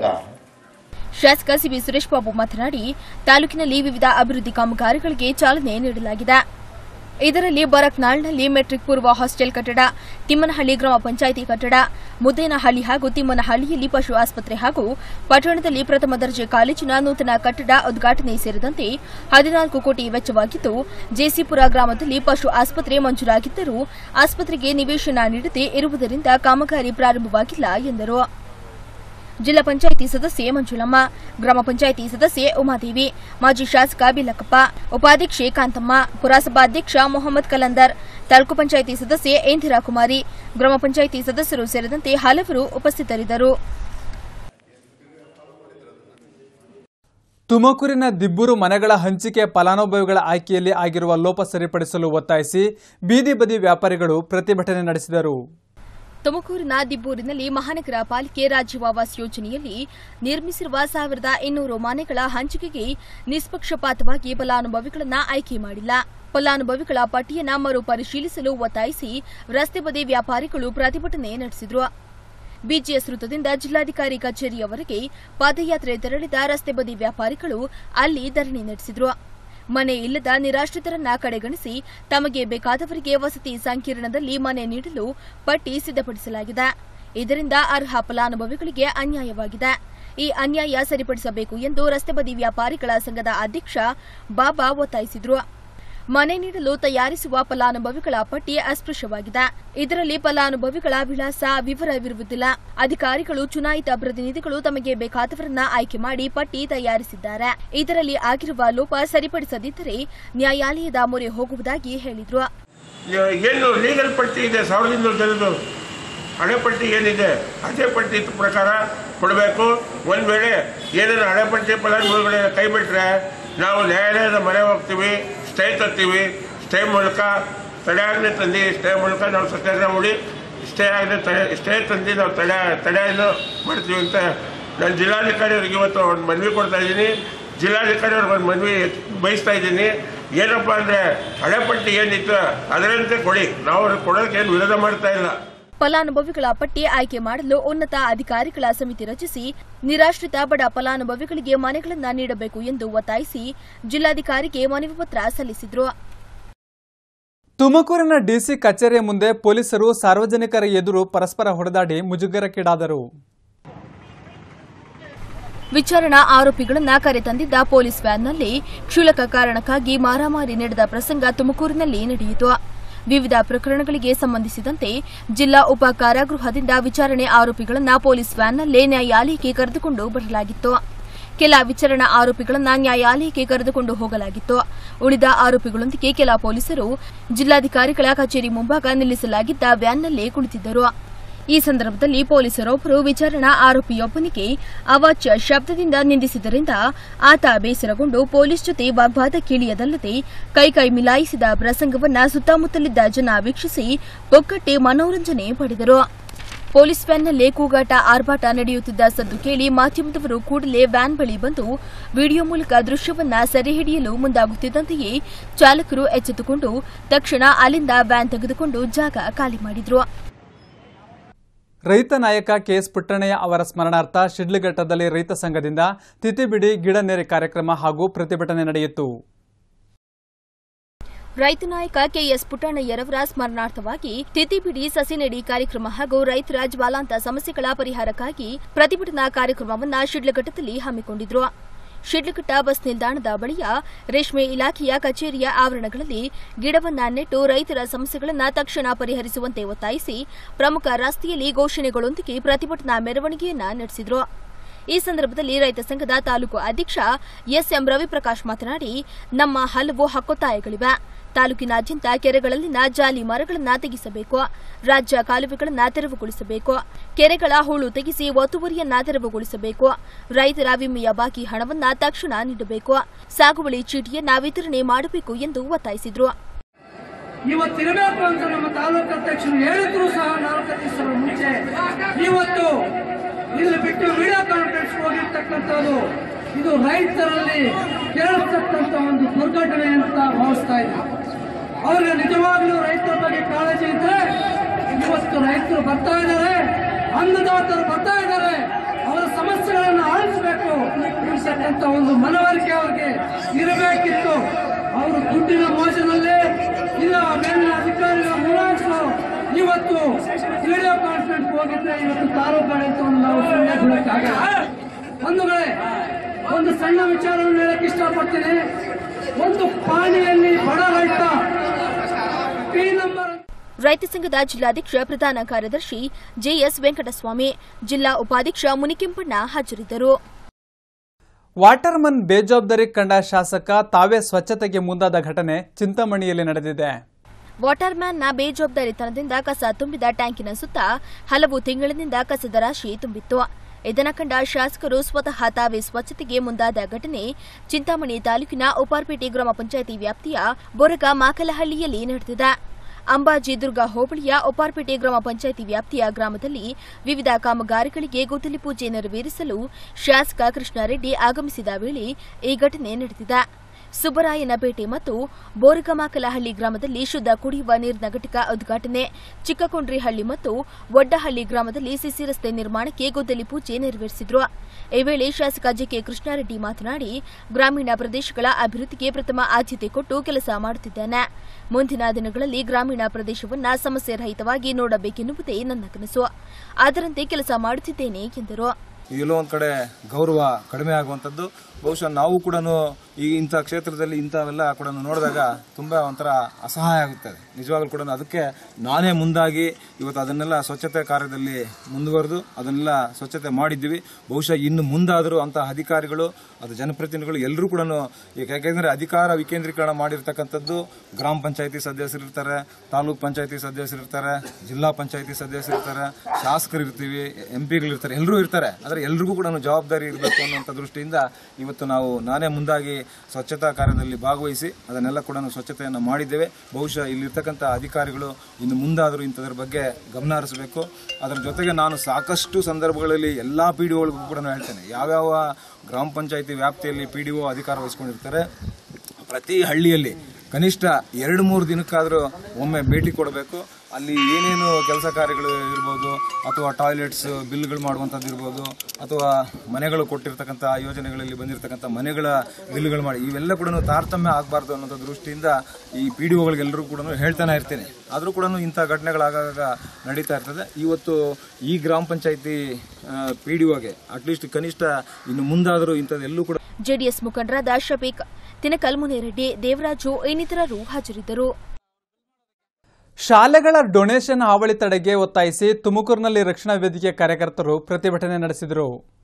ಶಾಸಕ ಸಿಬಿ ಸುರೇಶ್ ಬಾಬು ಮಾತನಾಡಿ, ತಾಲೂಕಿನಲ್ಲಿ ವಿವಿಧ ಅಭಿವೃದ್ಧಿ ಕಾಮಗಾರಿಗಳಿಗೆ ಚಾಲನೆ ನೀಡಲಾಗಿದೆ. ಇದರಲ್ಲಿ ಬರಕ್ನಾಳ್ನಲ್ಲಿ ಮೆಟ್ರಿಕ್ ಪೂರ್ವ ಹಾಸ್ಟೆಲ್ ಕಟ್ಟಡ, ತಿಮ್ಮನಹಳ್ಳಿ ಗ್ರಾಮ ಪಂಚಾಯಿತಿ ಕಟ್ಟಡ, ಮುದ್ದೇನಹಳ್ಳಿ ಹಾಗೂ ತಿಮ್ಮನಹಳ್ಳಿಯಲ್ಲಿ ಪಶು ಆಸ್ಪತ್ರೆ ಹಾಗೂ ಪಟ್ಟಣದಲ್ಲಿ ಪ್ರಥಮ ದರ್ಜೆ ಕಾಲೇಜಿನ ನೂತನ ಕಟ್ಟಡ ಉದ್ಘಾಟನೆ ಸೇರಿದಂತೆ ಹದಿನಾಲ್ಕು ಕೋಟಿ ವೆಚ್ಚವಾಗಿದ್ದು, ಜೆಸಿಪುರ ಗ್ರಾಮದಲ್ಲಿ ಪಶು ಆಸ್ಪತ್ರೆ ಮಂಜೂರಾಗಿದ್ದರೂ ಆಸ್ಪತ್ರೆಗೆ ನಿವೇಶನ ನೀಡದೇ ಇರುವುದರಿಂದ ಕಾಮಗಾರಿ ಪ್ರಾರಂಭವಾಗಿಲ್ಲ ಎಂದರು. ಜಿಲ್ಲಾ ಪಂಚಾಯಿತಿ ಸದಸ್ಯೆ ಮಂಜುಳಮ್ಮ, ಗ್ರಾಮ ಪಂಚಾಯಿತಿ ಸದಸ್ಯೆ ಉಮಾದೇವಿ, ಮಾಜಿ ಶಾಸಕ ಬಿಲಕಪ್ಪ, ಉಪಾಧ್ಯಕ್ಷೆ ಕಾಂತಮ್ಮ, ಪುರಸಭಾಧ್ಯಕ್ಷ ಮೊಹಮ್ಮದ್ ಕಲಂದರ್, ತಾಲೂಕು ಪಂಚಾಯಿತಿ ಸದಸ್ಯೆ ಇಂದಿರಾ ಕುಮಾರಿ, ಗ್ರಾಮ ಪಂಚಾಯಿತಿ ಸದಸ್ಯರು ಸೇರಿದಂತೆ ಹಲವರು ಉಪಸ್ಥಿತರಿದ್ದರು. ತುಮಕೂರಿನ ದಿಬ್ಬೂರು ಮನೆಗಳ ಹಂಚಿಕೆ ಫಲಾನುಭವಿಗಳ ಆಯ್ಕೆಯಲ್ಲಿ ಆಗಿರುವ ಲೋಪ ಸರಿಪಡಿಸಲು ಒತ್ತಾಯಿಸಿ ಬೀದಿ ಬದಿ ವ್ಯಾಪಾರಿಗಳು ಪ್ರತಿಭಟನೆ ನಡೆಸಿದರು. ತುಮಕೂರಿನ ದಿಬ್ಬೂರಿನಲ್ಲಿ ಮಹಾನಗರ ಪಾಲಿಕೆ ರಾಜ್ಯ ಆವಾಸ್ ಯೋಜನೆಯಲ್ಲಿ ನಿರ್ಮಿಸಿರುವ ಸಾವಿರದ ಇನ್ನೂರು ಮನೆಗಳ ಹಂಚಿಕೆಗೆ ನಿಷ್ಪಕ್ಷಪಾತವಾಗಿ ಫಲಾನುಭವಿಗಳನ್ನು ಆಯ್ಕೆ ಮಾಡಿಲ್ಲ. ಫಲಾನುಭವಿಗಳ ಪಟ್ಟಿಯನ್ನು ಮರುಪರಿಶೀಲಿಸಲು ಒತ್ತಾಯಿಸಿ ರಸ್ತೆ ಬದಿ ವ್ಯಾಪಾರಿಗಳು ಪ್ರತಿಭಟನೆ ನಡೆಸಿದರು. ಬಿಜಿಎಸ್ ವೃತ್ತದಿಂದ ಜಿಲ್ಲಾಧಿಕಾರಿ ಕಚೇರಿಯವರೆಗೆ ಪಾದಯಾತ್ರೆ ತೆರಳಿದ ರಸ್ತೆ ಬದಿ ವ್ಯಾಪಾರಿಗಳು ಅಲ್ಲಿ ಧರಣಿ ನಡೆಸಿದರು. ಮನೆ ಇಲ್ಲದ ನಿರಾಶ್ರಿತರನ್ನ ಕಡೆಗಣಿಸಿ ತಮಗೆ ಬೇಕಾದವರಿಗೆ ವಸತಿ ಸಂಕೀರ್ಣದಲ್ಲಿ ಮನೆ ನೀಡಲು ಪಟ್ಟಿ ಸಿದ್ಧಪಡಿಸಲಾಗಿದೆ. ಇದರಿಂದ ಅರ್ಹ ಫಲಾನುಭವಿಗಳಿಗೆ ಅನ್ಯಾಯವಾಗಿದೆ. ಈ ಅನ್ಯಾಯ ಸರಿಪಡಿಸಬೇಕು ಎಂದು ರಸ್ತೆ ಬದಿ ವ್ಯಾಪಾರಿಗಳ ಸಂಘದ ಅಧ್ಯಕ್ಷ ಬಾಬಾ ಒತ್ತಾಯಿಸಿದರು. ಮನೆ ನೀಡಲು ತಯಾರಿಸುವ ಫಲಾನುಭವಿಗಳ ಪಟ್ಟಿ ಅಸ್ಪೃಶ್ಯವಾಗಿದೆ. ಇದರಲ್ಲಿ ಫಲಾನುಭವಿಗಳ ವಿಳಾಸ ವಿವರವಿರುವುದಿಲ್ಲ. ಅಧಿಕಾರಿಗಳು, ಚುನಾಯಿತ ಪ್ರತಿನಿಧಿಗಳು ತಮಗೆ ಬೇಕಾದವರನ್ನ ಆಯ್ಕೆ ಮಾಡಿ ಪಟ್ಟಿ ತಯಾರಿಸಿದ್ದಾರೆ. ಇದರಲ್ಲಿ ಆಗಿರುವ ಲೋಪ ಸರಿಪಡಿಸದಿದ್ದರೆ ನ್ಯಾಯಾಲಯದ ಮೊರೆ ಹೋಗುವುದಾಗಿ ಹೇಳಿದರು. ಏನು ಲೀಗಲ್ ಪಟ್ಟಿ ಇದೆ ಸಾವಿರದ ಇನ್ನೂರು ಜನದ್ದು ಹಳೆ ಪಟ್ಟಿ ಏನಿದೆ ಅದೇ ಪಟ್ಟಿ ಪ್ರಕಾರ ಕೊಡಬೇಕು. ಒಂದು ವೇಳೆ ಏನೇನು ಹಳೆ ಪಟ್ಟಿ ಫಲಾನುಭವಿಗಳ ಕೈ ಬಿಟ್ಟರೆ ನಾವು ನ್ಯಾಯಾಲಯದ ಮೊರೆ ಹೋಗ್ತೀವಿ, ಸ್ಟೇ ತರ್ತೀವಿ. ಸ್ಟೇ ಮೂಲಕ ತಡೆಯಾಜ್ಞೆ ತಂದು ಸ್ಟೇ ಮೂಲಕ ನಾವು ಸತ್ಯಾಗ್ರಹ ಮಾಡಿ ಸ್ಟೇ ಆಜ್ಞೆ ತಡೆ ಸ್ಟೇ ತಂದು ನಾವು ತಡೆ ತಡೆಯನ್ನು ಮಾಡ್ತೀವಿ ಅಂತ ನಾನು ಜಿಲ್ಲಾಧಿಕಾರಿಯವ್ರಿಗೆ ಇವತ್ತು ಒಂದು ಮನವಿ ಕೊಡ್ತಾ ಇದ್ದೀನಿ. ಜಿಲ್ಲಾಧಿಕಾರಿಯವ್ರಿಗೆ ಒಂದು ಮನವಿ ಬಯಸ್ತಾ ಇದ್ದೀನಿ. ಏನಪ್ಪ ಅಂದರೆ ಹಳೆ ಪಟ್ಟಿ ಏನಿತ್ತು ಅದರಂತೆ ಕೊಡಿ, ನಾವು ಅವ್ರಿಗೆ ಕೊಡೋದಕ್ಕೆ ಏನು ವಿರೋಧ ಮಾಡ್ತಾ ಇಲ್ಲ. ಫಲಾನುಭವಿಗಳ ಪಟ್ಟಿ ಆಯ್ಕೆ ಮಾಡಲು ಉನ್ನತ ಅಧಿಕಾರಿಗಳ ಸಮಿತಿ ರಚಿಸಿ ನಿರಾಶ್ರಿತ ಬಡ ಫಲಾನುಭವಿಗಳಿಗೆ ಮನೆಗಳನ್ನು ನೀಡಬೇಕು ಎಂದು ಒತ್ತಾಯಿಸಿ ಜಿಲ್ಲಾಧಿಕಾರಿಗೆ ಮನವಿ ಪತ್ರ ಸಲ್ಲಿಸಿದರು. ತುಮಕೂರಿನ ಡಿಸಿ ಕಚೇರಿಯ ಮುಂದೆ ಪೊಲೀಸರು ಸಾರ್ವಜನಿಕರ ಎದುರು ಪರಸ್ಪರ ಹೊಡೆದಾಡಿ ಮುಜುಗರಕ್ಕೀಡಾದರು. ವಿಚಾರಣಾ ಆರೋಪಿಗಳನ್ನ ಕರೆತಂದಿದ್ದ ಪೊಲೀಸ್ ವ್ಯಾನ್ನಲ್ಲಿ ಕ್ಷುಲ್ಲಕ ಕಾರಣಕ್ಕಾಗಿ ಮಾರಾಮಾರಿ ನಡೆದ ಪ್ರಸಂಗ ತುಮಕೂರಿನಲ್ಲಿ ನಡೆಯಿತು. ವಿವಿಧ ಪ್ರಕರಣಗಳಿಗೆ ಸಂಬಂಧಿಸಿದಂತೆ ಜಿಲ್ಲಾ ಉಪ ಕಾರಾಗೃಹದಿಂದ ವಿಚಾರಣೆ ಆರೋಪಿಗಳನ್ನ ಪೊಲೀಸ್ ವ್ಯಾನ್ನಲ್ಲೇ ನ್ಯಾಯಾಲಯಕ್ಕೆ ಕರೆದುಕೊಂಡು ಬರಲಾಗಿತ್ತು. ಕೆಲ ವಿಚಾರಣಾ ಆರೋಪಿಗಳನ್ನ ನ್ಯಾಯಾಲಯಕ್ಕೆ ಕರೆದುಕೊಂಡು ಹೋಗಲಾಗಿತ್ತು. ಉಳಿದ ಆರೋಪಿಗಳೊಂದಿಗೆ ಕೆಲ ಪೊಲೀಸರು ಜಿಲ್ಲಾಧಿಕಾರಿಗಳ ಕಚೇರಿ ಮುಂಭಾಗ ನಿಲ್ಲಿಸಲಾಗಿದ್ದ ವ್ಯಾನ್ನಲ್ಲೇ ಕುಳಿತಿದ್ದರು. ಈ ಸಂದರ್ಭದಲ್ಲಿ ಪೊಲೀಸರೊಬ್ಬರು ವಿಚಾರಣಾ ಆರೋಪಿಯೊಬ್ಬನಿಗೆ ಅವಾಚ್ಯ ಶಬ್ದದಿಂದ ನಿಂದಿಸಿದ್ದರಿಂದ ಆತ ಬೇಸರಗೊಂಡು ಪೊಲೀಸ್ ಜೊತೆ ವಾಗ್ವಾದಕ್ಕಿಳಿಯದಲ್ಲದೆ ಕೈಕೈ ಮಿಲಾಯಿಸಿದ ಪ್ರಸಂಗವನ್ನ ಸುತ್ತಮುತ್ತಲಿದ್ದ ಜನ ವೀಕ್ಷಿಸಿ ಒಕ್ಕಟ್ಟೆ ಮನೋರಂಜನೆ ಪಡೆದರು. ಪೊಲೀಸ್ ವ್ಯಾನ್ನಲ್ಲೇ ಕೂಗಾಟ ಆರ್ಭಾಟ ನಡೆಯುತ್ತಿದ್ದ ಸದ್ದು ಕೇಳಿ ಮಾಧ್ಯಮದವರು ಕೂಡಲೇ ವ್ಯಾನ್ ಬಳಿ ಬಂದು ವಿಡಿಯೋ ಮೂಲಕ ದೃಶ್ಯವನ್ನ ಸೆರೆಹಿಡಿಯಲು ಮುಂದಾಗುತ್ತಿದ್ದಂತೆಯೇ ಚಾಲಕರು ಎಚ್ಚೆತ್ತುಕೊಂಡು ತಕ್ಷಣ ಅಲ್ಲಿಂದ ವ್ಯಾನ್ ತೆಗೆದುಕೊಂಡು ಜಾಗ ಖಾಲಿ ಮಾಡಿದ್ರು. ರೈತ ನಾಯಕ ಕೆಎಸ್ ಪುಟ್ಟಣ್ಣಯ್ಯ ಅವರ ಸ್ಮರಣಾರ್ಥ ಶಿಡ್ಲಘಟ್ಟದಲ್ಲಿ ರೈತ ಸಂಘದಿಂದ ತಿತಿಬಿಡಿ ಗಿಡ ನೆರೆ ಕಾರ್ಯಕ್ರಮ ಹಾಗೂ ಪ್ರತಿಭಟನೆ ನಡೆಯಿತು. ರೈತ ನಾಯಕ ಕೆಎಸ್ ಪುಟ್ಟಣ್ಣಯ್ಯರವರ ಸ್ಮರಣಾರ್ಥವಾಗಿ ತಿತಿಬಿಡಿ ಸಸಿ ನೆಡಿ ಕಾರ್ಯಕ್ರಮ ಹಾಗೂ ರೈತರ ಜ್ವಾಲಾಂತ ಸಮಸ್ಯೆಗಳ ಪರಿಹಾರಕ್ಕಾಗಿ ಪ್ರತಿಭಟನಾ ಕಾರ್ಯಕ್ರಮವನ್ನು ಶಿಡ್ಲಘಟ್ಟದಲ್ಲಿ ಹಮ್ಮಿಕೊಂಡಿದ್ರು. ಶಿಡ್ಲಘಟ್ಟ ಬಸ್ ನಿಲ್ದಾಣದ ಬಳಿಯ ರೇಷ್ಮೆ ಇಲಾಖೆಯ ಕಚೇರಿಯ ಆವರಣಗಳಲ್ಲಿ ಗಿಡವನ್ನ ನೆಟ್ಟು ರೈತರ ಸಮಸ್ಯೆಗಳನ್ನು ತಕ್ಷಣ ಪರಿಹರಿಸುವಂತೆ ಒತ್ತಾಯಿಸಿ ಪ್ರಮುಖ ರಸ್ತೆಯಲ್ಲಿ ಘೋಷಣೆಗಳೊಂದಿಗೆ ಪ್ರತಿಭಟನಾ ಮೆರವಣಿಗೆಯನ್ನ ನಡೆಸಿದರು. ಈ ಸಂದರ್ಭದಲ್ಲಿ ರೈತ ಸಂಘದ ತಾಲೂಕು ಅಧ್ಯಕ್ಷ ಎಸ್ಎಂ ರವಿಪ್ರಕಾಶ್ ಮಾತನಾಡಿ, ನಮ್ಮ ಹಲವು ಹಕ್ಕೊತ್ತಾಯಗಳಿವೆ. ತಾಲೂಕಿನಾದ್ಯಂತ ಕೆರೆಗಳಲ್ಲಿನ ಜಾಲಿ ಮರಗಳನ್ನು ತೆಗೆಸಬೇಕು, ರಾಜ್ಯ ಕಾಲುವೆಗಳನ್ನು ತೆರವುಗೊಳಿಸಬೇಕು, ಕೆರೆಗಳ ಹೂಳು ತೆಗೆಸಿ ಒತ್ತುವರಿಯನ್ನ ತೆರವುಗೊಳಿಸಬೇಕು, ರೈತರ ವಿಮೆಯ ಬಾಕಿ ಹಣವನ್ನ ತಕ್ಷಣ ನೀಡಬೇಕು, ಸಾಗುವಳಿ ಚೀಟಿಯನ್ನ ವಿತರಣೆ ಮಾಡಬೇಕು ಎಂದು ಒತ್ತಾಯಿಸಿದರು. ಇವತ್ತಿರಬೇಕು ಅಂತ ನಮ್ಮ ತಾಲೂಕು ಅಧ್ಯಕ್ಷರು ಹೇಳಿದ್ರು ಸಹ ನಾಲ್ಕು ದಿವಸಗಳ ಮುಂಚೆ ಇವತ್ತು ಇಲ್ಲಿ ಬಿಟ್ಟು ವಿಡಿಯೋ ಕಾನ್ಫರೆನ್ಸ್ ಹೋಗಿರ್ತಕ್ಕಂಥದ್ದು ಇದು ರೈತರಲ್ಲಿ ಕೇಳಿಸ್ತಕ್ಕಂಥ ಒಂದು ದುರ್ಘಟನೆ ಅಂತ ಭಾವಿಸ್ತಾ ಇದೆ. ಅವ್ರಿಗೆ ನಿಜವಾಗ್ಲೂ ರೈತರ ಬಗ್ಗೆ ಕಾಳಜಿ ಇದ್ರೆ ಇವತ್ತು ರೈತರು ಬರ್ತಾ ಇದ್ದಾರೆ, ಅನ್ನದಾತರು ಬರ್ತಾ ಇದ್ದಾರೆ, ಅವರ ಸಮಸ್ಯೆಗಳನ್ನು ಆಲಿಸಬೇಕು ಇರ್ತಕ್ಕಂಥ ಒಂದು ಮನವರಿಕೆ ಅವ್ರಿಗೆ ಇರಬೇಕಿತ್ತು. ಅವರು ದುಡ್ಡಿನ ಮೋಸದಲ್ಲಿ ಇಲ್ಲ ಮೇಲಿನ ಅಧಿಕಾರಿಗಳ ಮುಲಾಜಿಸಲು ಇವತ್ತು ವಿಡಿಯೋ ಕಾನ್ಫರೆನ್ಸ್ ಹೋಗಿದ್ರೆ ಇವತ್ತು ತಾಲೂಕು ನಾವು ಸುಮ್ಮನೆ ಬಿಡಕ್ಕಾಗಲ್ಲ. ಬಂಧುಗಳೇ, ಒಂದು ಸಣ್ಣ ವಿಚಾರವನ್ನು ಹೇಳಕ್ ಇಷ್ಟಪಡ್ತೀನಿ. ಒಂದು ಪಾಣಿಯಲ್ಲಿ ಬಡ ರೈತ ಪಿ ನಂಬರ್ ರೈತ ಸಂಘದ ಜಿಲ್ಲಾಧ್ಯಕ್ಷ ಪ್ರಧಾನ ಕಾರ್ಯದರ್ಶಿ ಜೆಎಸ್ ವೆಂಕಟಸ್ವಾಮಿ, ಜಿಲ್ಲಾ ಉಪಾಧ್ಯಕ್ಷ ಮುನಿಕೆಂಪಣ್ಣ ಹಾಜರಿದ್ದರು. ವಾಟರ್ಮನ್ ಬೇಜವಾಬ್ದಾರಿ ಕಂಡ ಶಾಸಕ ತಾವೇ ಸ್ವಚ್ಛತೆಗೆ ಮುಂದಾದ ಘಟನೆ ಚಿಂತಾಮಣಿಯಲ್ಲಿ ನಡೆದಿದೆ. ವಾಟರ್ಮ್ಯಾನ್ನ ಬೇಜವಾಬ್ದಾರಿತನದಿಂದ ಕಸ ತುಂಬಿದ ಟ್ಯಾಂಕಿನ ಸುತ್ತ ಹಲವು ತಿಂಗಳಿನಿಂದ ಕಸದ ರಾಶಿ ತುಂಬಿತ್ತು. ಇದನ್ನು ಕಂಡ ಶಾಸಕರು ಸ್ವತಃ ತಾವೇ ಸ್ವಚ್ಛತೆಗೆ ಮುಂದಾದ ಘಟನೆ ಚಿಂತಾಮಣಿ ತಾಲೂಕಿನ ಉಪಾರ್ಪೇಟೆ ಗ್ರಾಮ ಪಂಚಾಯಿತಿ ವ್ಯಾಪ್ತಿಯ ಬೊರಗ ಮಾಕಲಹಳ್ಳಿಯಲ್ಲಿ ನಡೆದಿದೆ. ಅಂಬಾಜಿ ದುರ್ಗ ಹೋಬಳಿಯ ಉಪಾರ್ಪೇಟೆ ಗ್ರಾಮ ಪಂಚಾಯಿತಿ ವ್ಯಾಪ್ತಿಯ ಗ್ರಾಮದಲ್ಲಿ ವಿವಿಧ ಕಾಮಗಾರಿಗಳಿಗೆ ಗುದ್ದಲಿ ಪೂಜೆ ನೆರವೇರಿಸಲು ಶಾಸಕ ಕೃಷ್ಣಾರೆಡ್ಡಿ ಆಗಮಿಸಿದ ವೇಳೆ ಈ ಘಟನೆ ನಡೆದಿದೆ. ಸುಬ್ಬರಾಯನಪೇಟೆ ಮತ್ತು ಬೋರಗಮಾಕಲಹಳ್ಳಿ ಗ್ರಾಮದಲ್ಲಿ ಶುದ್ಧ ಕುಡಿಯುವ ನೀರಿನ ಘಟಕ ಉದ್ಘಾಟನೆ, ಚಿಕ್ಕಕೊಂಡ್ರಿಹಳ್ಳಿ ಮತ್ತು ಒಡ್ಡಹಳ್ಳಿ ಗ್ರಾಮದಲ್ಲಿ ಸಿಸಿ ರಸ್ತೆ ನಿರ್ಮಾಣಕ್ಕೆ ಗುದ್ದಲಿ ಪೂಜೆ ನೆರವೇರಿಸಿದರು. ಈ ವೇಳೆ ಶಾಸಕ ಜಿಕೆ ಕೃಷ್ಣಾರೆಡ್ಡಿ ಮಾತನಾಡಿ, ಗ್ರಾಮೀಣ ಪ್ರದೇಶಗಳ ಅಭಿವೃದ್ಧಿಗೆ ಪ್ರಥಮ ಆದ್ಯತೆ ಕೊಟ್ಟು ಕೆಲಸ ಮಾಡುತ್ತಿದ್ದೇನೆ. ಮುಂದಿನ ದಿನಗಳಲ್ಲಿ ಗ್ರಾಮೀಣ ಪ್ರದೇಶವನ್ನು ಸಮಸ್ಯೆ ರಹಿತವಾಗಿ ನೋಡಬೇಕೆನ್ನುವುದೇ ನನ್ನ ಕನಸು. ಅದರಂತೆ ಕೆಲಸ ಮಾಡುತ್ತಿದ್ದೇನೆ ಎಂದರು. ಎಲ್ಲೋ ಒಂದು ಕಡೆ ಗೌರವ ಕಡಿಮೆ ಆಗುವಂಥದ್ದು, ಬಹುಶಃ ನಾವು ಕೂಡ ಈ ಇಂಥ ಕ್ಷೇತ್ರದಲ್ಲಿ ಇಂಥವೆಲ್ಲ ಕೂಡ ನೋಡಿದಾಗ ತುಂಬ ಒಂಥರ ಅಸಹಾಯ ಆಗುತ್ತದೆ ನಿಜವಾಗ್ಲೂ ಕೂಡ. ಅದಕ್ಕೆ ನಾನೇ ಮುಂದಾಗಿ ಇವತ್ತು ಅದನ್ನೆಲ್ಲ ಸ್ವಚ್ಛತೆ ಕಾರ್ಯದಲ್ಲಿ ಮುಂದುವರೆದು ಅದನ್ನೆಲ್ಲ ಸ್ವಚ್ಛತೆ ಮಾಡಿದ್ದೀವಿ. ಬಹುಶಃ ಇನ್ನು ಮುಂದಾದರೂ ಅಂಥ ಅಧಿಕಾರಿಗಳು ಅದು ಜನಪ್ರತಿನಿಧಿಗಳು ಎಲ್ಲರೂ ಕೂಡ, ಯಾಕೆಂದರೆ ಅಧಿಕಾರ ವಿಕೇಂದ್ರೀಕರಣ ಮಾಡಿರ್ತಕ್ಕಂಥದ್ದು ಗ್ರಾಮ ಪಂಚಾಯತಿ ಸದಸ್ಯರಿರ್ತಾರೆ, ತಾಲೂಕ್ ಪಂಚಾಯತಿ ಸದಸ್ಯರಿರ್ತಾರೆ, ಜಿಲ್ಲಾ ಪಂಚಾಯತಿ ಸದಸ್ಯರಿರ್ತಾರೆ, ಶಾಸಕರು ಇರ್ತೀವಿ, ಎಂ ಪಿಗಳಿರ್ತಾರೆ, ಎಲ್ಲರೂ ಇರ್ತಾರೆ. ಆದರೆ ಎಲ್ರಿಗೂ ಕೂಡ ಜವಾಬ್ದಾರಿ ಇರಬೇಕು ಅನ್ನುವಂಥ ದೃಷ್ಟಿಯಿಂದ ಇವತ್ತು ನಾವು ನಾನೇ ಮುಂದಾಗಿ ಸ್ವಚ್ಛತಾ ಕಾರ್ಯದಲ್ಲಿ ಭಾಗವಹಿಸಿ ಅದನ್ನೆಲ್ಲ ಕೂಡ ಸ್ವಚ್ಛತೆಯನ್ನು ಮಾಡಿದ್ದೇವೆ. ಬಹುಶಃ ಇಲ್ಲಿರ್ತಕ್ಕಂಥ ಅಧಿಕಾರಿಗಳು ಇನ್ನು ಮುಂದಾದರೂ ಇಂಥದ್ರ ಬಗ್ಗೆ ಗಮನ ಹರಿಸಬೇಕು. ಅದರ ಜೊತೆಗೆ ನಾನು ಸಾಕಷ್ಟು ಸಂದರ್ಭಗಳಲ್ಲಿ ಎಲ್ಲ ಪಿ ಡಿ ಒಗಳಿಗೂ ಕೂಡ ಹೇಳ್ತೇನೆ, ಯಾವ್ಯಾವ ಗ್ರಾಮ ಪಂಚಾಯತಿ ವ್ಯಾಪ್ತಿಯಲ್ಲಿ ಪಿ ಡಿ ಒ ಅಧಿಕಾರ ವಹಿಸ್ಕೊಂಡಿರ್ತಾರೆ ಪ್ರತಿ ಹಳ್ಳಿಯಲ್ಲಿ ಕನಿಷ್ಠ ಎರಡು ಮೂರು ದಿನಕ್ಕಾದರೂ ಒಮ್ಮೆ ಭೇಟಿ ಕೊಡಬೇಕು. ಅಲ್ಲಿ ಏನೇನು ಕೆಲಸ ಕಾರ್ಯಗಳು ಇರ್ಬೋದು, ಅಥವಾ ಟಾಯ್ಲೆಟ್ಸ್ ಬಿಲ್ಗಳು ಮಾಡುವಂಥದ್ದು ಇರ್ಬೋದು, ಅಥವಾ ಮನೆಗಳು ಕೊಟ್ಟಿರ್ತಕ್ಕಂಥ ಯೋಜನೆಗಳಲ್ಲಿ ಬಂದಿರತಕ್ಕಂಥ ಮನೆಗಳ ಬಿಲ್ಗಳು ಮಾಡಿ, ಇವೆಲ್ಲ ಕೂಡ ತಾರತಮ್ಯ ಆಗಬಾರ್ದು ಅನ್ನೋಂಥ ದೃಷ್ಟಿಯಿಂದ ಈ ಪಿ ಡಿ ಒಗಳಿಗೆಲ್ಲರೂ ಕೂಡ ಹೇಳ್ತಾನೆ ಇರ್ತೀನಿ. ಆದರೂ ಕೂಡ ಇಂಥ ಘಟನೆಗಳಾಗಾಗ ನಡೀತಾ ಇರ್ತದೆ. ಇವತ್ತು ಈ ಗ್ರಾಮ ಪಂಚಾಯತಿ ಪಿ ಡಿ ಒಗೆ ಅಟ್ಲೀಸ್ಟ್ ಕನಿಷ್ಠ ಇನ್ನು ಮುಂದಾದರೂ ಇಂಥದ್ದೆಲ್ಲೂ ಕೂಡ. ಜೆಡಿಎಸ್ ಮುಖಂಡರಾದ ಶಫೀಕ್, ತಿನಕಲ್ ಮುನೇರೆಡ್ಡಿ, ದೇವರಾಜು ಇನ್ನಿತರರು ಹಾಜರಿದ್ದರು. ಶಾಲೆಗಳ ಡೊನೇಷನ್ ಹಾವಳಿ ತಡೆಗೆ ಒತ್ತಾಯಿಸಿ ತುಮಕೂರಿನಲ್ಲಿ ರಕ್ಷಣಾ ವೇದಿಕೆ ಕಾರ್ಯಕರ್ತರು ಪ್ರತಿಭಟನೆ ನಡೆಸಿದರು.